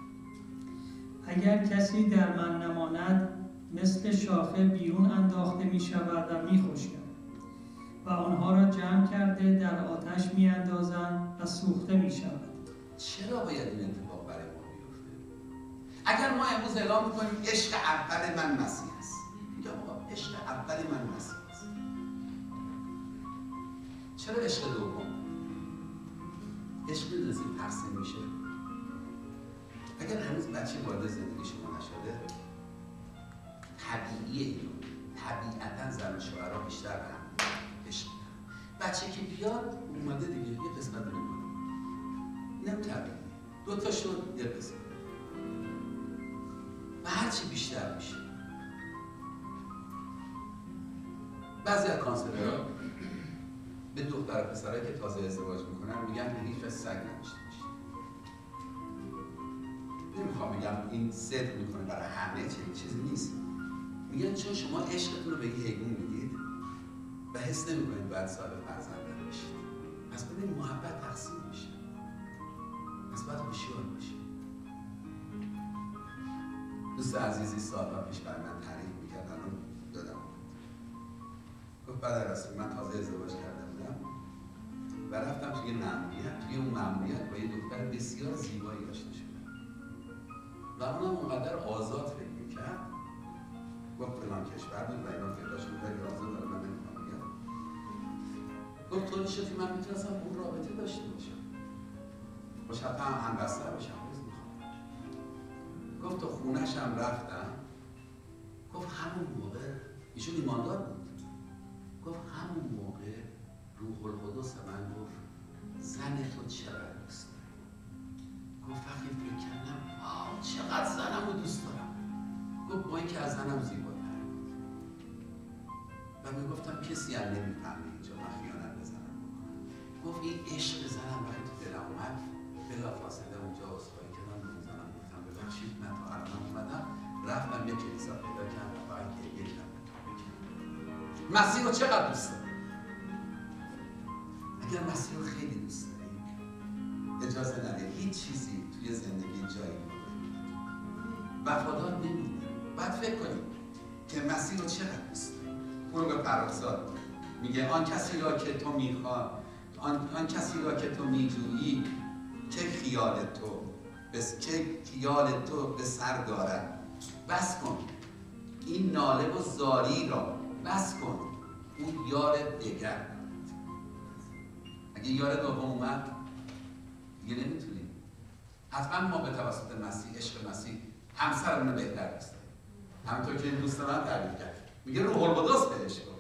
اگر کسی در من نماند مثل شاخه بیرون انداخته می شود و می خشکد و آنها را جمع کرده در آتش می اندازند و سوخته می شود. چرا باید این اتفاق برای ما بیفته؟ اگر ما امروز اعلام میکنیم عشق اول من مسیح است، میگم آقا عشق اول من مسیح است، چرا عشق دوم؟ عشق میدونستی ترسیم میشه؟ اگر هنوز بچه وارد زندگی شما نشده، طبیعیه اینو، طبیعتا زن و شوهرها بیشتر به هم عشق میدن. بچه که بیاد اومده دیگه یه قسمت میکنه، اینم طبیعیه. دو تا شد یه قسمت و هرچی بیشتر میشه. بعضی از کانسلرها به دختر و پسرایی که تازه ازدواج میکنن میگن به هیچ وجه سگ نداشته باشید. نمیخوام بگم این صدق میکنه برای همه چه چیزی نیست. میگن چون شما عشقتون رو به یه حیوان میدید و حس نمیکنید باید صاحب فرزند بشید، پس ببینید محبت تقسیم میشه، پس باید هوشیار باشید. دوست عزیزی سالها پیش برای من تعریف میکرد، الان دادم. گفت بعد رسول من تازه ازدواج کرده بودم و رفتم توی مأموریت، توی اون مأموریت با یه دختر بسیار زیبایی آشنا شدم و اونم اونقدر آزاد فکر میکرد. گفت فلان کشور بود و اینا فکراشون خیلی آزاد داره، من نمیخوام بگم. گفت طوری شد که من میتونستم اون رابطه داشته باشم، باش حتی هم همبستر باشم، روز میخوام. گفت تو خونش هم رفتم، گفت همون موقع ایشون ایماندار بود، گفت همون موقع روح القدس من گفت زن تو چقدر دوست دارم. گفت وقتی فکر کردم آه چقدر زنم رو دوست دارم. گفت با اینکه از زنم زیباتر بود و میگفتم کسی هم نمیفهمه اینجا من خیانت بزنم بکنم. گفت این عشق زنم برای تو دلم اومد، بلافاصله اونجا عذرخواهی کردم به زنم گفتم ببخشید من تا الان اومدم رفتم یک کلیسا پیدا کردم و اینکه یک نفر مسیح رو چقدر دوست دارم. اگر مسیح رو خیلی دوست داریم اجازه نده هیچ چیزی توی زندگی جایی وفادار نمیمونه. باید فکر کنیم که مسیح رو چقدر دوست داریم. اون رو به پرافزاد میگه آن کسی را که تو میخوای، آن, آن کسی را که تو میجویی که خیال تو بس که خیال تو به سر دارد. بس کن این ناله و زاری را، بس کن اون یار دیگر. اگه یار دوم اومد دیگه نمیتونیم. حتما ما به توسط مسیح، عشق مسیح همسرمون رو بهتر دوست داریم. همونطور که این دوست من تعریف کرد، میگه روح القدس بهش گفت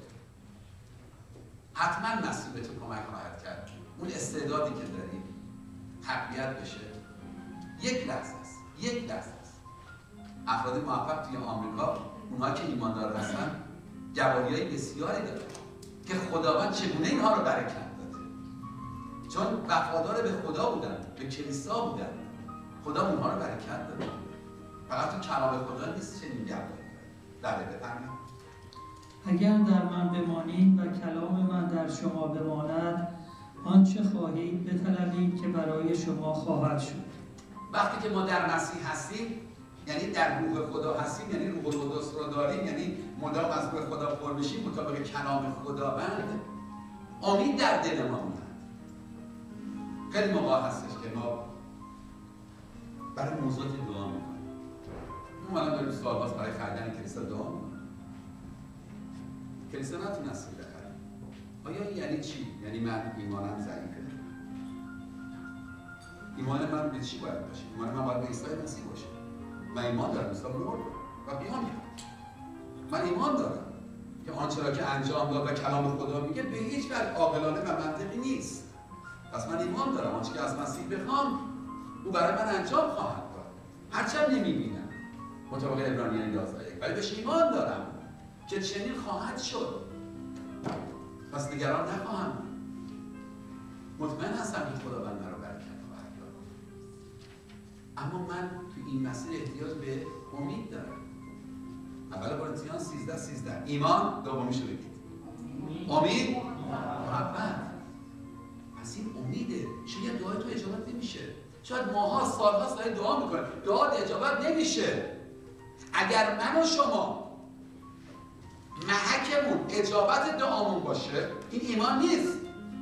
حتما مسیح به تو کمک خواهد کرد. اون استعدادی که داری تقویت بشه. یک لحظه است، یک لحظه است. افراد موفق توی آمریکا، اونها که ایماندار هستن، گواهی‌های بسیاری دارن که خداوند چگونه اینها رو برکت داده، چون وفادار به خدا بودن، به کلیسا بودن، خدا اونها رو برکت داده. فقط تو کلام خدا نیست چنین گواهی. بله بفرمایید. اگر در من بمانید و کلام من در شما بماند، آنچه خواهید بطلبید که برای شما خواهد شد. وقتی که ما در مسیح هستیم، یعنی در روح خدا هستیم، یعنی روح القدس رو داریم، یعنی مدام از روح خدا پر بشیم مطابق کلام خداوند، امید در دل ما میاد. خیلی موقع هستش که ما برای موضوعات دعا میکنیم. ما الان داریم سوال‌هاست برای خریدن کلیسا دعا میکنیم. کلیسا نتونستیم بخریم. آیا یعنی چی؟ یعنی من ایمانم ضعیفه؟ ایمان من به چی باید باشه؟ ایمان من باید به عیسی مسیح باشه. من ایمان دارم، عیسی مرد و قیام کرد. من ایمان دارم که آنچه را که انجام داد و کلام خدا میگه به هیچ وجه عاقلانه و منطقی نیست. پس من ایمان دارم آنچه که از مسیح بخوام او برای من انجام خواهد داد. هرچند نمیبینم مطابق عبرانیان یازده یک، ولی بهش ایمان دارم که چنین خواهد شد. پس نگران نخواهم. مطمئن هستم که خداوند مرا برکت خواهد داد. اما من تو این مسیر احتیاج به امید دارم. اول قرنتیان سیزده سیزده ایمان، دومیشو بگید امید، محبت. پس این امیده. شاید دعای تو اجابت نمیشه، شاید ماها سالها داری دعا میکنه، دعا اجابت نمیشه. اگر من و شما محکمون اجابت دعامون باشه، این ایمان نیست.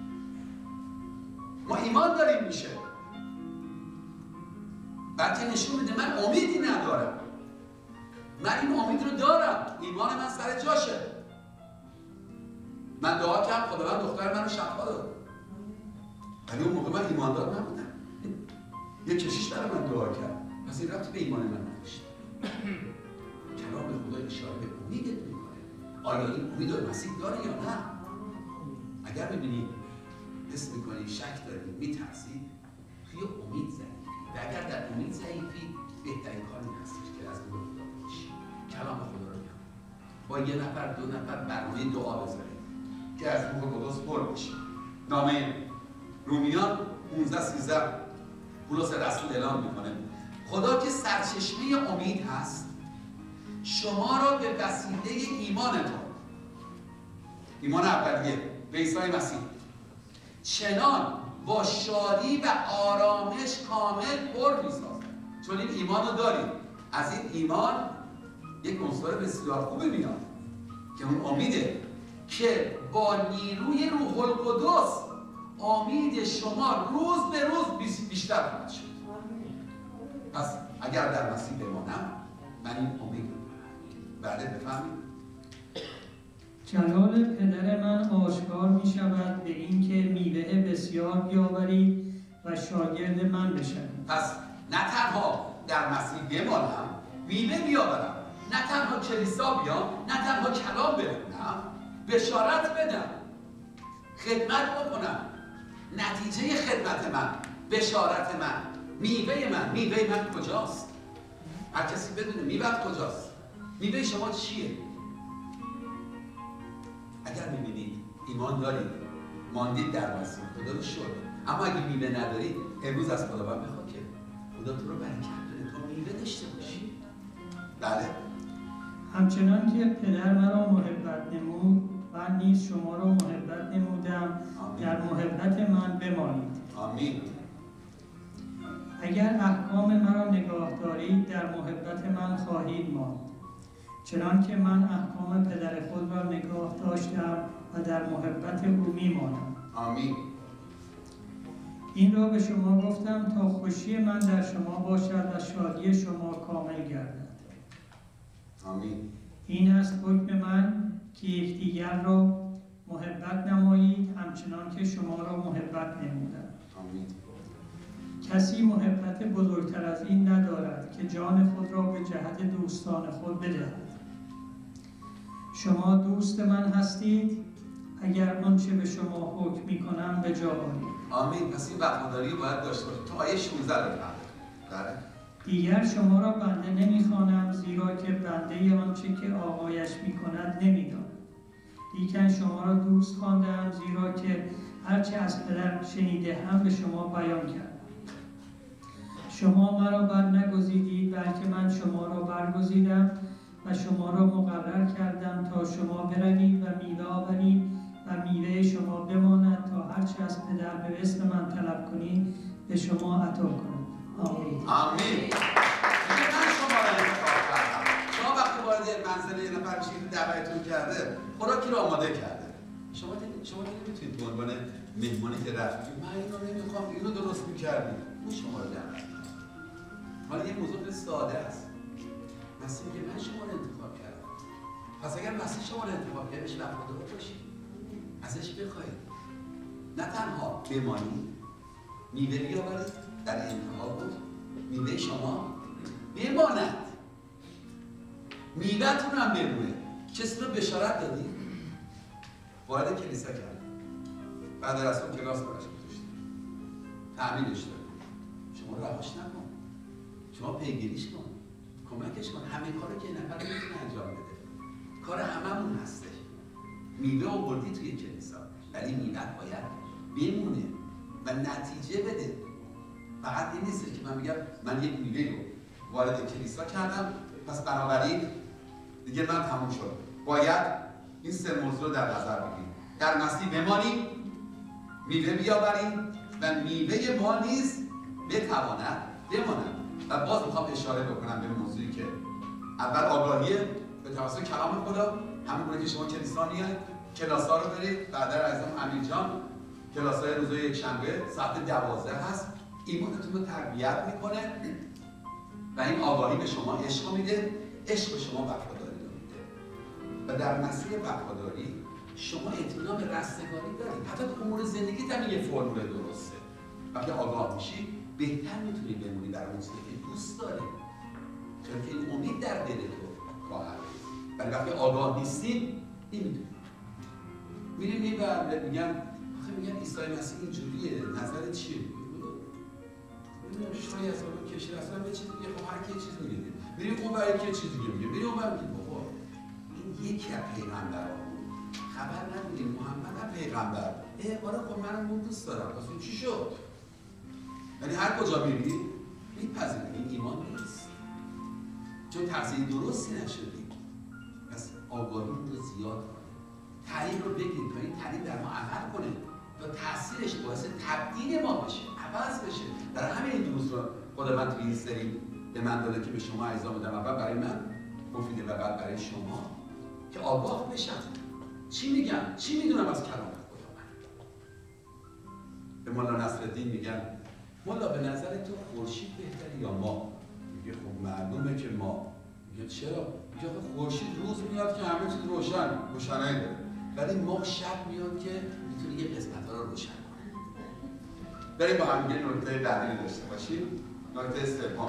ما ایمان داریم میشه، بلکه نشون میده من امیدی ندارم. من این امید رو دارم، ایمان من سر جاشه. من دعا کردم خداوند دختر منو شفا داد. ولی اون موقع من ایماندار نبودم. یه کشیش برای من دعا کرد، پس این ربطی به ایمان من نداشت. کلام خدا اشاره به امیدت میکنه. آیا این امید و مسیح داره یا نه؟ اگر ببینید حس میکنی، شک داری، میترسی، توی امید ضعیفی. و اگر در امید ضعیفی، بهترین کاری هستش که از نور خدا باشی. کلام خدا رو میخونی. با یه نفر دو نفر برنامه دعا بذارید که از روح قدس پر بشی. نامه رومیان پانزده سیزده پولس رسول اعلام میکنه خدا که سرچشمه امید هست شما را به وسیله ایمانتان، ایمان اولیه به عیسی مسیح، چنان با شادی و آرامش کامل پر می‌سازد. چون این ایمان رو دارید، از این ایمان یک عنصر بسیار خوبی میاد که اون امیده که با نیروی روح القدس امید شما روز به روز بیشتر خواهد شد. پس اگر در مسیح بمانم من این امید رو بعد بفهمید. جلال پدر من آشکار می شود به اینکه میوه بسیار بیاورید و شاگرد من بشوید. پس نه تنها در مسیح بمانم، میوه بیاورم، نه تنها کلیسا بیام، نه تنها کلام بخونم، بشارت بدم، خدمت بکنم. نتیجه خدمت من، بشارت من، میوه من، میوه من کجاست؟ هر کسی بدونه میوه کجاست؟ میوه شما چیه؟ اگر میبینید ایمان دارید، ماندید در مسیح، خدا رو شکر، اما اگه میوه ندارید، امروز از خداوند بخواد که خدا تو رو برکت بده تا میوه داشته باشی. بله. همچنان که پدر مرا محبت نمود، من نیز شما را محبت نمودم. آمین. در محبت من بمانید. آمین. اگر احکام مرا نگاه دارید در محبت من خواهید ماند، چنان که من احکام پدر خود را نگاه داشتم و در محبت او میمانم. آمین. این را به شما گفتم تا خوشی من در شما باشد و شادی شما کامل گردد. آمین. این است حکم من که یکدیگر را محبت نمایید همچنان که شما را محبت نمودم. آمین. کسی محبت بزرگتر از این ندارد که جان خود را به جهت دوستان خود بدهد. شما دوست من هستید اگر آنچه به شما حکم می‌کنم به جا آورید. آمین. پس این وفاداری رو باید داشته باشید. تو آیه شانزده رو بله. دیگر شما را بنده نمی‌خوانم زیرا که بنده آنچه که آقایش می‌کند نمی‌داند. لیکن شما را دوست خواندم زیرا که هرچه از پدر شنیده هم به شما بیان کردم. شما مرا بر نگزیدید بلکه من شما را برگزیدم و شما را مقرر کردم تا شما بروید و میوه آورید و میوه شما بماند تا هرچه از پدر به اسم من طلب کنید به شما عطا کنم. آمین. آمین. من شما را انتخاب کردم. شما وقتی وارد منزل یه نفر میشید دعوتتون کرده، خوراکی رو آماده کرده. شما شما نمیتونید به عنوان مهمانی که رفتید من اینو نمیخوام اینو درست می‌کردید. اون شما رو دعوت کرد. حالا یه موضوع ساده است. مسیح میگه من شما رو انتخاب کردم. پس اگر مسیح شما رو انتخاب کرده بهش وفادار باشید. ازش بخواید. نه تنها بمانید، میوه بیاورید، در انتها بود میوه شما بماند. میوه‌تون هم بمونه. کسی رو بشارت دادید؟ وارد کلیسا کرد. بعد از اون کلاس براش گذاشتید. تأمینش دادید. شما رهاش نکن. شما پیگیریش کن. کمکش کن. همه کارو که نفر میتونه انجام بده. کار هممون هستش. میوه آوردی توی کلیسا، ولی میوه باید بمونه و نتیجه بده. فقط این نیست که من میگم من یک میوه رو وارد کلیسا کردم پس بنابراین دیگه من تموم شد. باید این سه موضوع رو در نظر بگیریم. در مسیح بمانیم، میوه بیاوریم و میوه ما نیز بتواند بماند. و باز میخوام اشاره بکنم به موضوعی که اول آگاهی به توسط کلام خدا، همون گونه که شما کلیسا میاید کلاس‌ها رو برید. بعد از اون امیر جان کلاس‌های روز یک شنبه ساعت دوازده هست. ایمانتون رو تقویت میکنه و این آگاهی به شما عشق میده، عشق به شما وفاداری رو میده و در مسیر وفاداری شما اطمینان به رستگاری دارید. حتی تو امور زندگیت هم یه فرمول درسته. وقتی آگاه میشی بهتر میتونی بمونی در اون چیزی که دوست داری، چون که این امید در دل تو خواهد. ولی وقتی آگاه نیستیم نمیدونی. میریم این ور میگن آخه میگن عیسی مسیح اینجوریه، نظرت چیه؟ میگم شاید از اون کشور اصلا به چیزی دیگه، خب هر کی چیز میگه. میریم اون ور که چیز دیگه میگه، میریم اون ور میگه بابا این یکی از پیغمبرا خبر نداریم محمد هم پیغمبر. اه آره خب من اون دوست دارم. واسه چی شد؟ یعنی هر کجا میری میپذیری این ایمان نیست. چون تغذیه درستی نشدی. پس آگاهیمون رو زیاد کنه. تعلیم رو بگیریم تا این تعلیم در ما عمل کنه. تا تاثیرش باعث تبدیل ما بشه، عوض بشه. در همین این دروس رو خدا من توی این سری به من داده که به شما عزیزان بدم. اول برای من مفیده و بعد برای شما که آگاه بشم. چی میگم؟ چی میدونم از کلام خدا من؟ به مولا نصرالدین میگن مولا به نظر تو خورشید بهتره یا ما؟ میگه خب معلومه که ما. میگه چرا؟ میگه خب خورشید روز میاد که همه چیز روشن، روشنایی داره. ولی ما شب میاد که میتونه یه قسمت ها رو روشن کنه. بریم با هم یه نکته بعدی داشته باشیم. نکته سوم.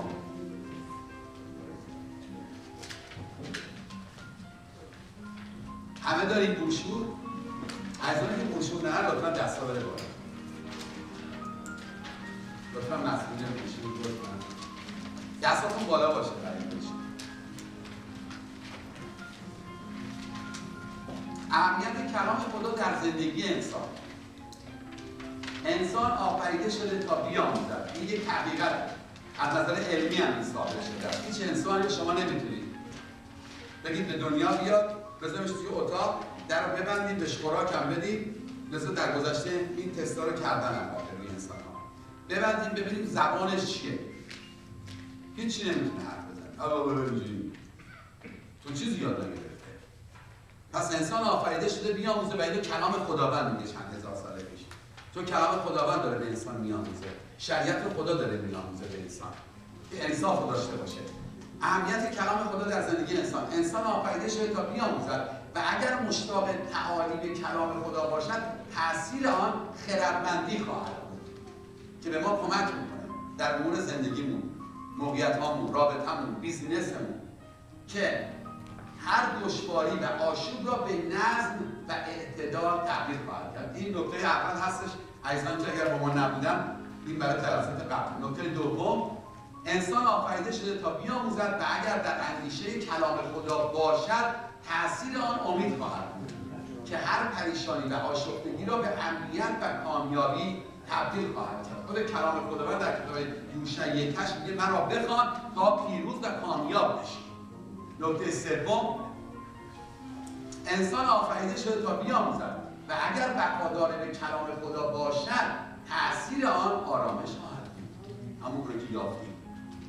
همه داریم بروشور؟ از اونی که بروشور نه لطفا دستا بره بالا. لطفا مسئولین بروشور لطفا دستاتون بالا باشه برای این بروشور. اهمیت کلام خدا در زندگی انسان. انسان آفریده شده تا بیاموزد. این یک حقیقت از نظر علمی هم ثابت شده. هیچ انسانی شما نمیتونید بگید به دنیا بیاد بذارمش توی اتاق در رو ببندید بهش خوراک هم بدید. مثل در گذشته این تستا رو کردن هم باید روی انسان ها ببندید ببینید زبانش چیه. هیچی نمیتونه حرف بزنه. آقا برو اینجوری تو چیزی یاد نگرفته. پس انسان آفریده شده بیاموزه و اینو کلام خداوند میگه چند هزار ساله پیش. تو کلام خداوند داره به انسان میآموزه. شریعت خدا داره میآموزه به انسان که انصاف داشته باشه. اهمیت کلام خدا در زندگی انسان. انسان آفریده شده تا بیاموزد و اگر مشتاق تعالیم کلام خدا باشد تأثیر آن خردمندی خواهد بود که به ما کمک میکنه در امور زندگیمون، موقعیت‌هامون، رابطه‌مون، بیزینسمون که هر دشواری و آشوب را به نظم و اعتدال تبدیل خواهد کرد. این نکته اول هستش عزیزان که اگر با ما نبودن این برای جلسات قبل. نکته دوم انسان آفریده شده تا بیاموزد و اگر در اندیشه کلام خدا باشد تأثیر آن امید خواهد بود که هر پریشانی و آشفتگی را به امنیت و کامیابی تبدیل خواهد کرد. خود کلام خداوند در کتاب یوشع یک هشت میگه مرا بخوان تا پیروز و کامیاب بشی. نکته سوم انسان آفریده شده تا بیاموزد و اگر وفادار به کلام خدا باشد تأثیر آن آرامش خواهد بود. همون رو که یافتیم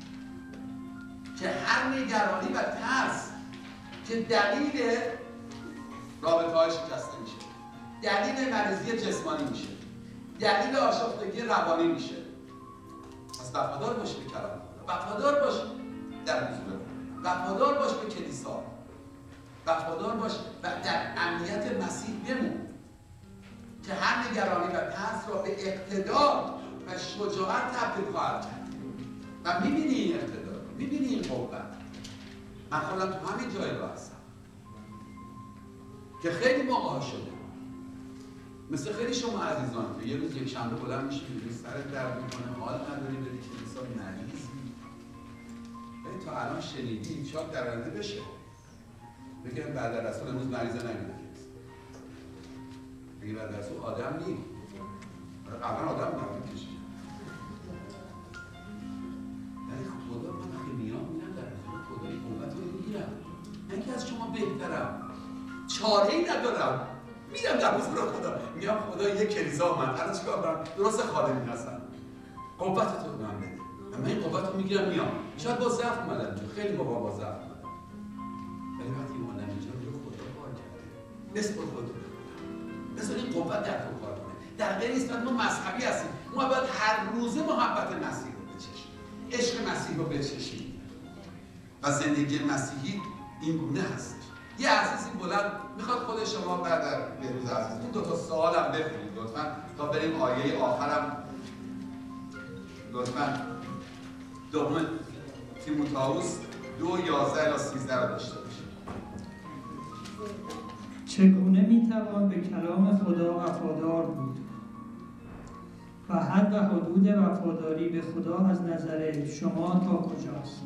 که هر نگرانی و ترس که دلیل رابطه‌های شکسته میشه، دلیل مریضی جسمانی میشه، دلیل آشفتگی روانی میشه. پس وفادار باش به کلام خدا، وفادار باش در حضور، وفادار باش به کلیسا، وفادار باش و در امنیت مسیح بمون که هر نگرانی و ترس را به اقتدار و شجاعت تبدیل خواهد کرد. و میبینی این اقتدار، میبینی این قوت. من خودم تو همین جایگاه هستم که خیلی موقع شده مثل خیلی شما عزیزان که یه روز یک شنبه بلند میشی میبینی سرت درد میکنه، حال نداری بری کلیسا، مریضی، ولی تا الان شنیدی شاید در آینده بشه بگم بعد از رسول امروز مریضه نمیدونم بگی بعد از رسول آدم نیم قبلا آدم نمی کشید ولی خدا من وقتی میام میرم در رسول خدایی قوت رو میگیرم. من که از شما بهترم، چاره ای ندارم، میرم در حضور خدا میگم خدا یک کلیسا اومد الان چیکار کنم؟ درست خادمی هستم، قوت تو به من بده. من این قوت رو میگیرم میام. شاید با ضعف اومدم تو، خیلی موقع با ضعف اومدم، ولی وقتی اومدم اینجا رو خدا کار کرده. بسپر خدا، بذار این قوت در تو کار کنه. در غیر نسبت ما مذهبی هستیم، ما باید هر روزه محبت مسیح رو بچشیم، عشق مسیح رو بچشیم و زندگی مسیحی این گونه هست. یه عزیزی بلند میخواد خود شما بعد در بهروز عزیز این دو تا سوالم بخونید لطفاً تا بریم آیه آخرم لطفاً دوم تیموتائوس دو یازده الی سیزده رو داشته باشید. چگونه میتوان به کلام خدا وفادار بود و حد و حدود وفاداری به خدا از نظر شما تا کجاست؟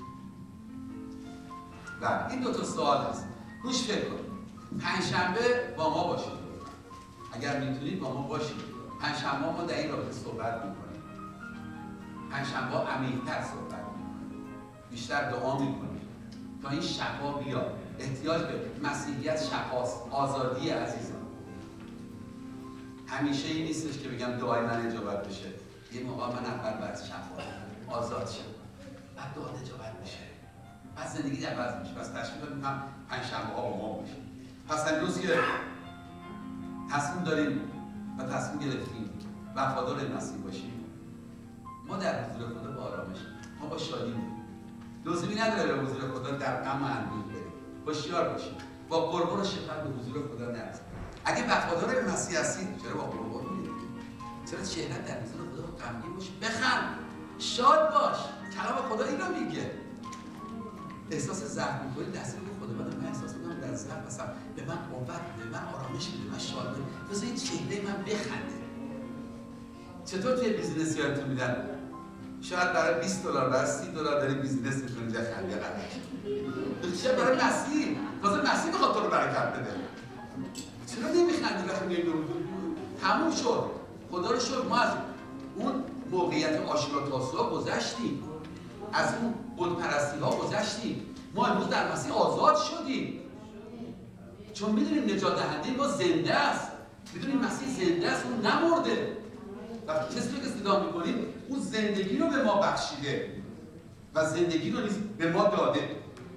بله این دو تا سوال هست. روش فکر کنید. پنجشنبه با ما باشید. اگر میتونید با ما باشید. پنجشنبه ما در این رابطه صحبت میکنیم. پنجشنبه عمیق‌تر صحبت میکنیم. بیشتر دعا میکنیم تا این شفا بیاد. احتیاج به مسیحیت شفاست، آزادی عزیزان. همیشه این نیستش که بگم دعای من اجابت بشه. یه موقع من اول باید شفا آزاد شم. بعد دعا اجابت بشه. بعد زندگی عوض میشه. پس تشکیل میکنم پنجشنبه ها با ما باشه. پس امروز که تصمیم داریم و تصمیم گرفتیم وفادار مسیح باشیم، ما در حضور خدا با آرامش، ما با شادی بودیم. لزومی نداره به حضور خدا در غم و اندوه بریم. هوشیار باشیم. با قربان و شفاعت به حضور خدا نرسیم. اگه وفادار به مسیح هستید، چرا با قربان میرید؟ چرا چهره‌ت در حضور خدا غمگین باشه؟ بخند، شاد باش. کلام خدا اینو میگه. احساس ضعف می‌کنی، دست به خدا بده. من احساس می‌کنم در ضعف هستم. به من قوت بده، من آرامش بده، من شاد بده. بذار این چهره من بخنده. چطور توی بیزینس یادتون میدن؟ شاید برای بیست دلار، برای سی دلار داری بیزینس می‌کنی، اینجا خنده قرار. چه برای مسیح؟ واسه مسیح بخواد تو رو برکت بده. چرا نمیخندی وقتی میای دور تموم شد. خدا رو شکر ما از اون موقعیت عاشورا تاسوعا گذشتیم. از اون بت‌پرستی ها گذشتیم. ما امروز در مسیح آزاد شدیم. چون میدونیم نجات دهنده ما زنده است. میدونیم مسیح زنده است، اون نمرده. وقتی کسی رو که صدا میکنیم اون زندگی رو به ما بخشیده و زندگی رو نیز به ما داده.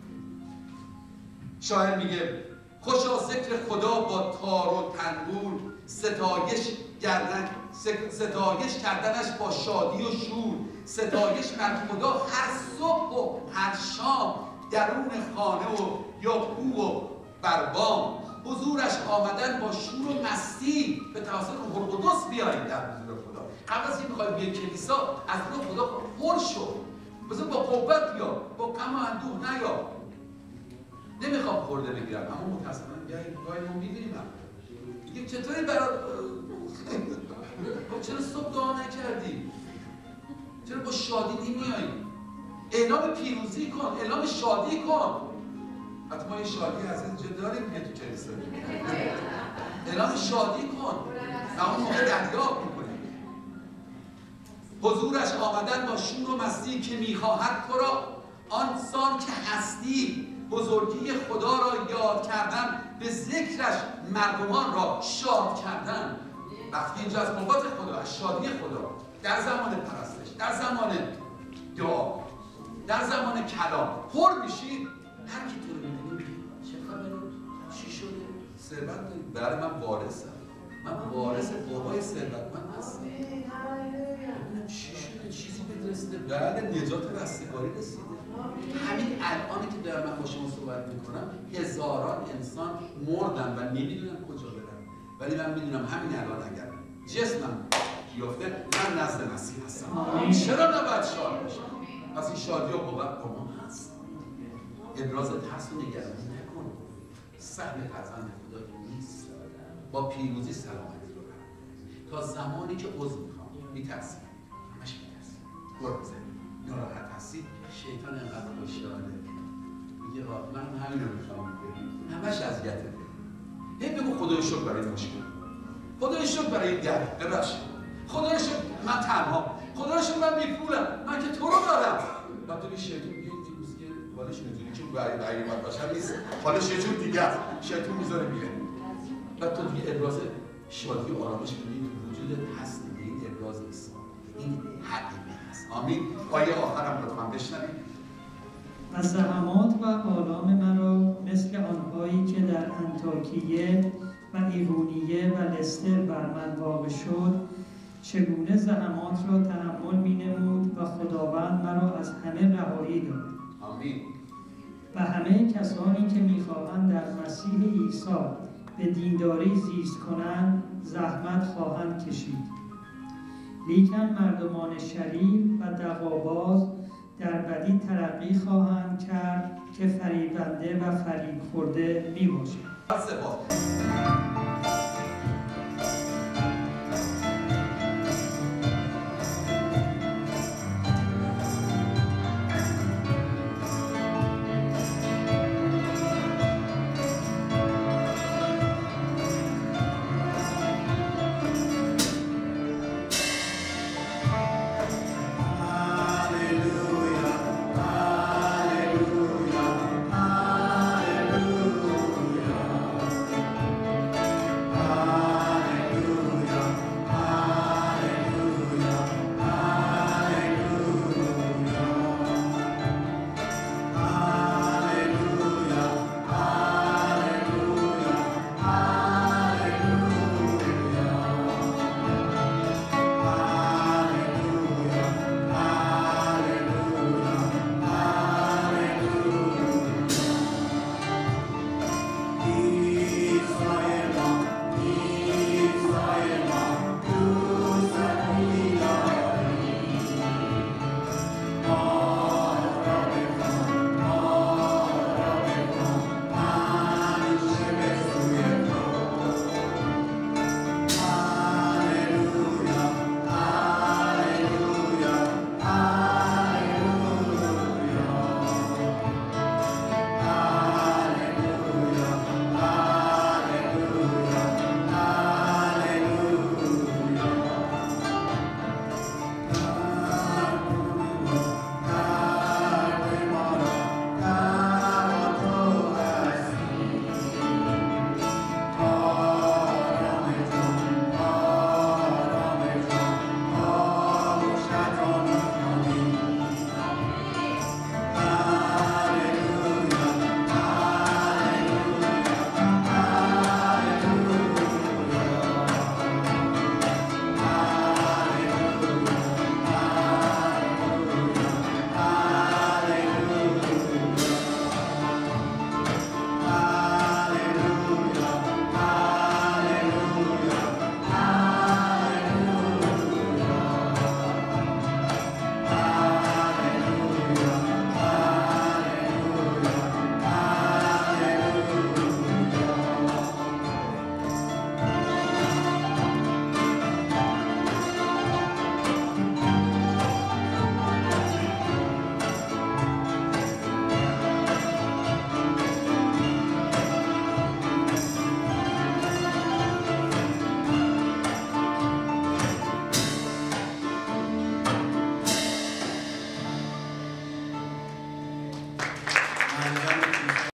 شاعر میگه خوشا ذکر خدا با تار و تنبور، ستایش کردن ستایش کردنش با شادی و شور، ستایش بر خدا هر صبح و هر شام، درون خانه و یا کوه و بر بام، حضورش آمدن با شور و مستی. به توسط روح القدس بیایید در حضور خدا. قبل از اینکه بخوای بیای کلیسا از روح خدا پر شو. بذار با قوت بیا، با غم و اندوه نیا. نمیخوام خورده بگیرم اما متاسفانه گاهی ما میبینیم میگه چطوری برای چرا صبح دعا نکردی؟ چرا با شادی نمیایی؟ اعلام پیروزی کن، اعلام شادی کن. حتی ما یه شادی از اینجا داریم که تو کلیسا اعلام شادی کن و اون موقع دریافت میکنیم. حضورش آمدن با شور و مستی که میخواهد تو را آن سان که هستی، بزرگی خدا را یاد کردن، به ذکرش مردمان را شاد کردن. وقتی اینجا از قوت خدا، از شادی خدا، در زمان پرستش، در زمان دعا، در زمان کلام پر میشید، هر کی تو رو میبینی چه خبره؟ چی شده؟ ثروت داری؟ برای من وارثم. من وارث بابای ثروتمند هستم. چی شده؟ چیزی بهت رسیده؟ بله نجات رستگاری رسیده. همین الانی که دارم من با شما صحبت میکنم هزاران انسان مردن و نمیدونم کجا برن، ولی من میدونم همین الان اگر جسمم بیافته من نزد مسیح هستم. چرا نباید شاد باشم؟ پس این شادی و قوت با ما هست. ابراز ترس و نگرانی نکن. سهم فرزند خدا نیست. با پیروزی سلامتی رو برم. تا زمانی که عذر میخوام میترسیم، همش میترسیم، گرد بزنیم، ناراحت هستید، شیطان اینقدر خوشحاله میگه من همین رو میخوام بگم، همش اذیتت میکنه. هی بگو خدای شکر برای مشکل، خدای شکر برای این درد، ببخشید، خدای شکر من تنها، خدای شکر من بی‌پولم، من که تو رو دارم. بعد تو به شیطان میگه دیروز که حالش اینجوری که برای برای من باشم نیست، حالش یه جور دیگه است، شیطان میذاره میره. بعد تو دیگه ابراز شادی و آرامش کنید، وجودت هست دیگه، این ابراز نیست، این حقیقی هست. آمین. آیه آخرم لطفاً بشنوید. و زحمات و آلام مرا مثل آنهایی که در انطاکیه و ایرونیه و لستر بر من واقع شد، چگونه زحمات را تحمل می نمود و خداوند مرا از همه رهایی داد. آمین. و همه کسانی که می‌خواهند در مسیح عیسی به دینداری زیست کنند زحمت خواهند کشید. لیکن مردمان شریر و دغاباز در بدی ترقی خواهند کرد که فریبنده و فریب خورده می باشند.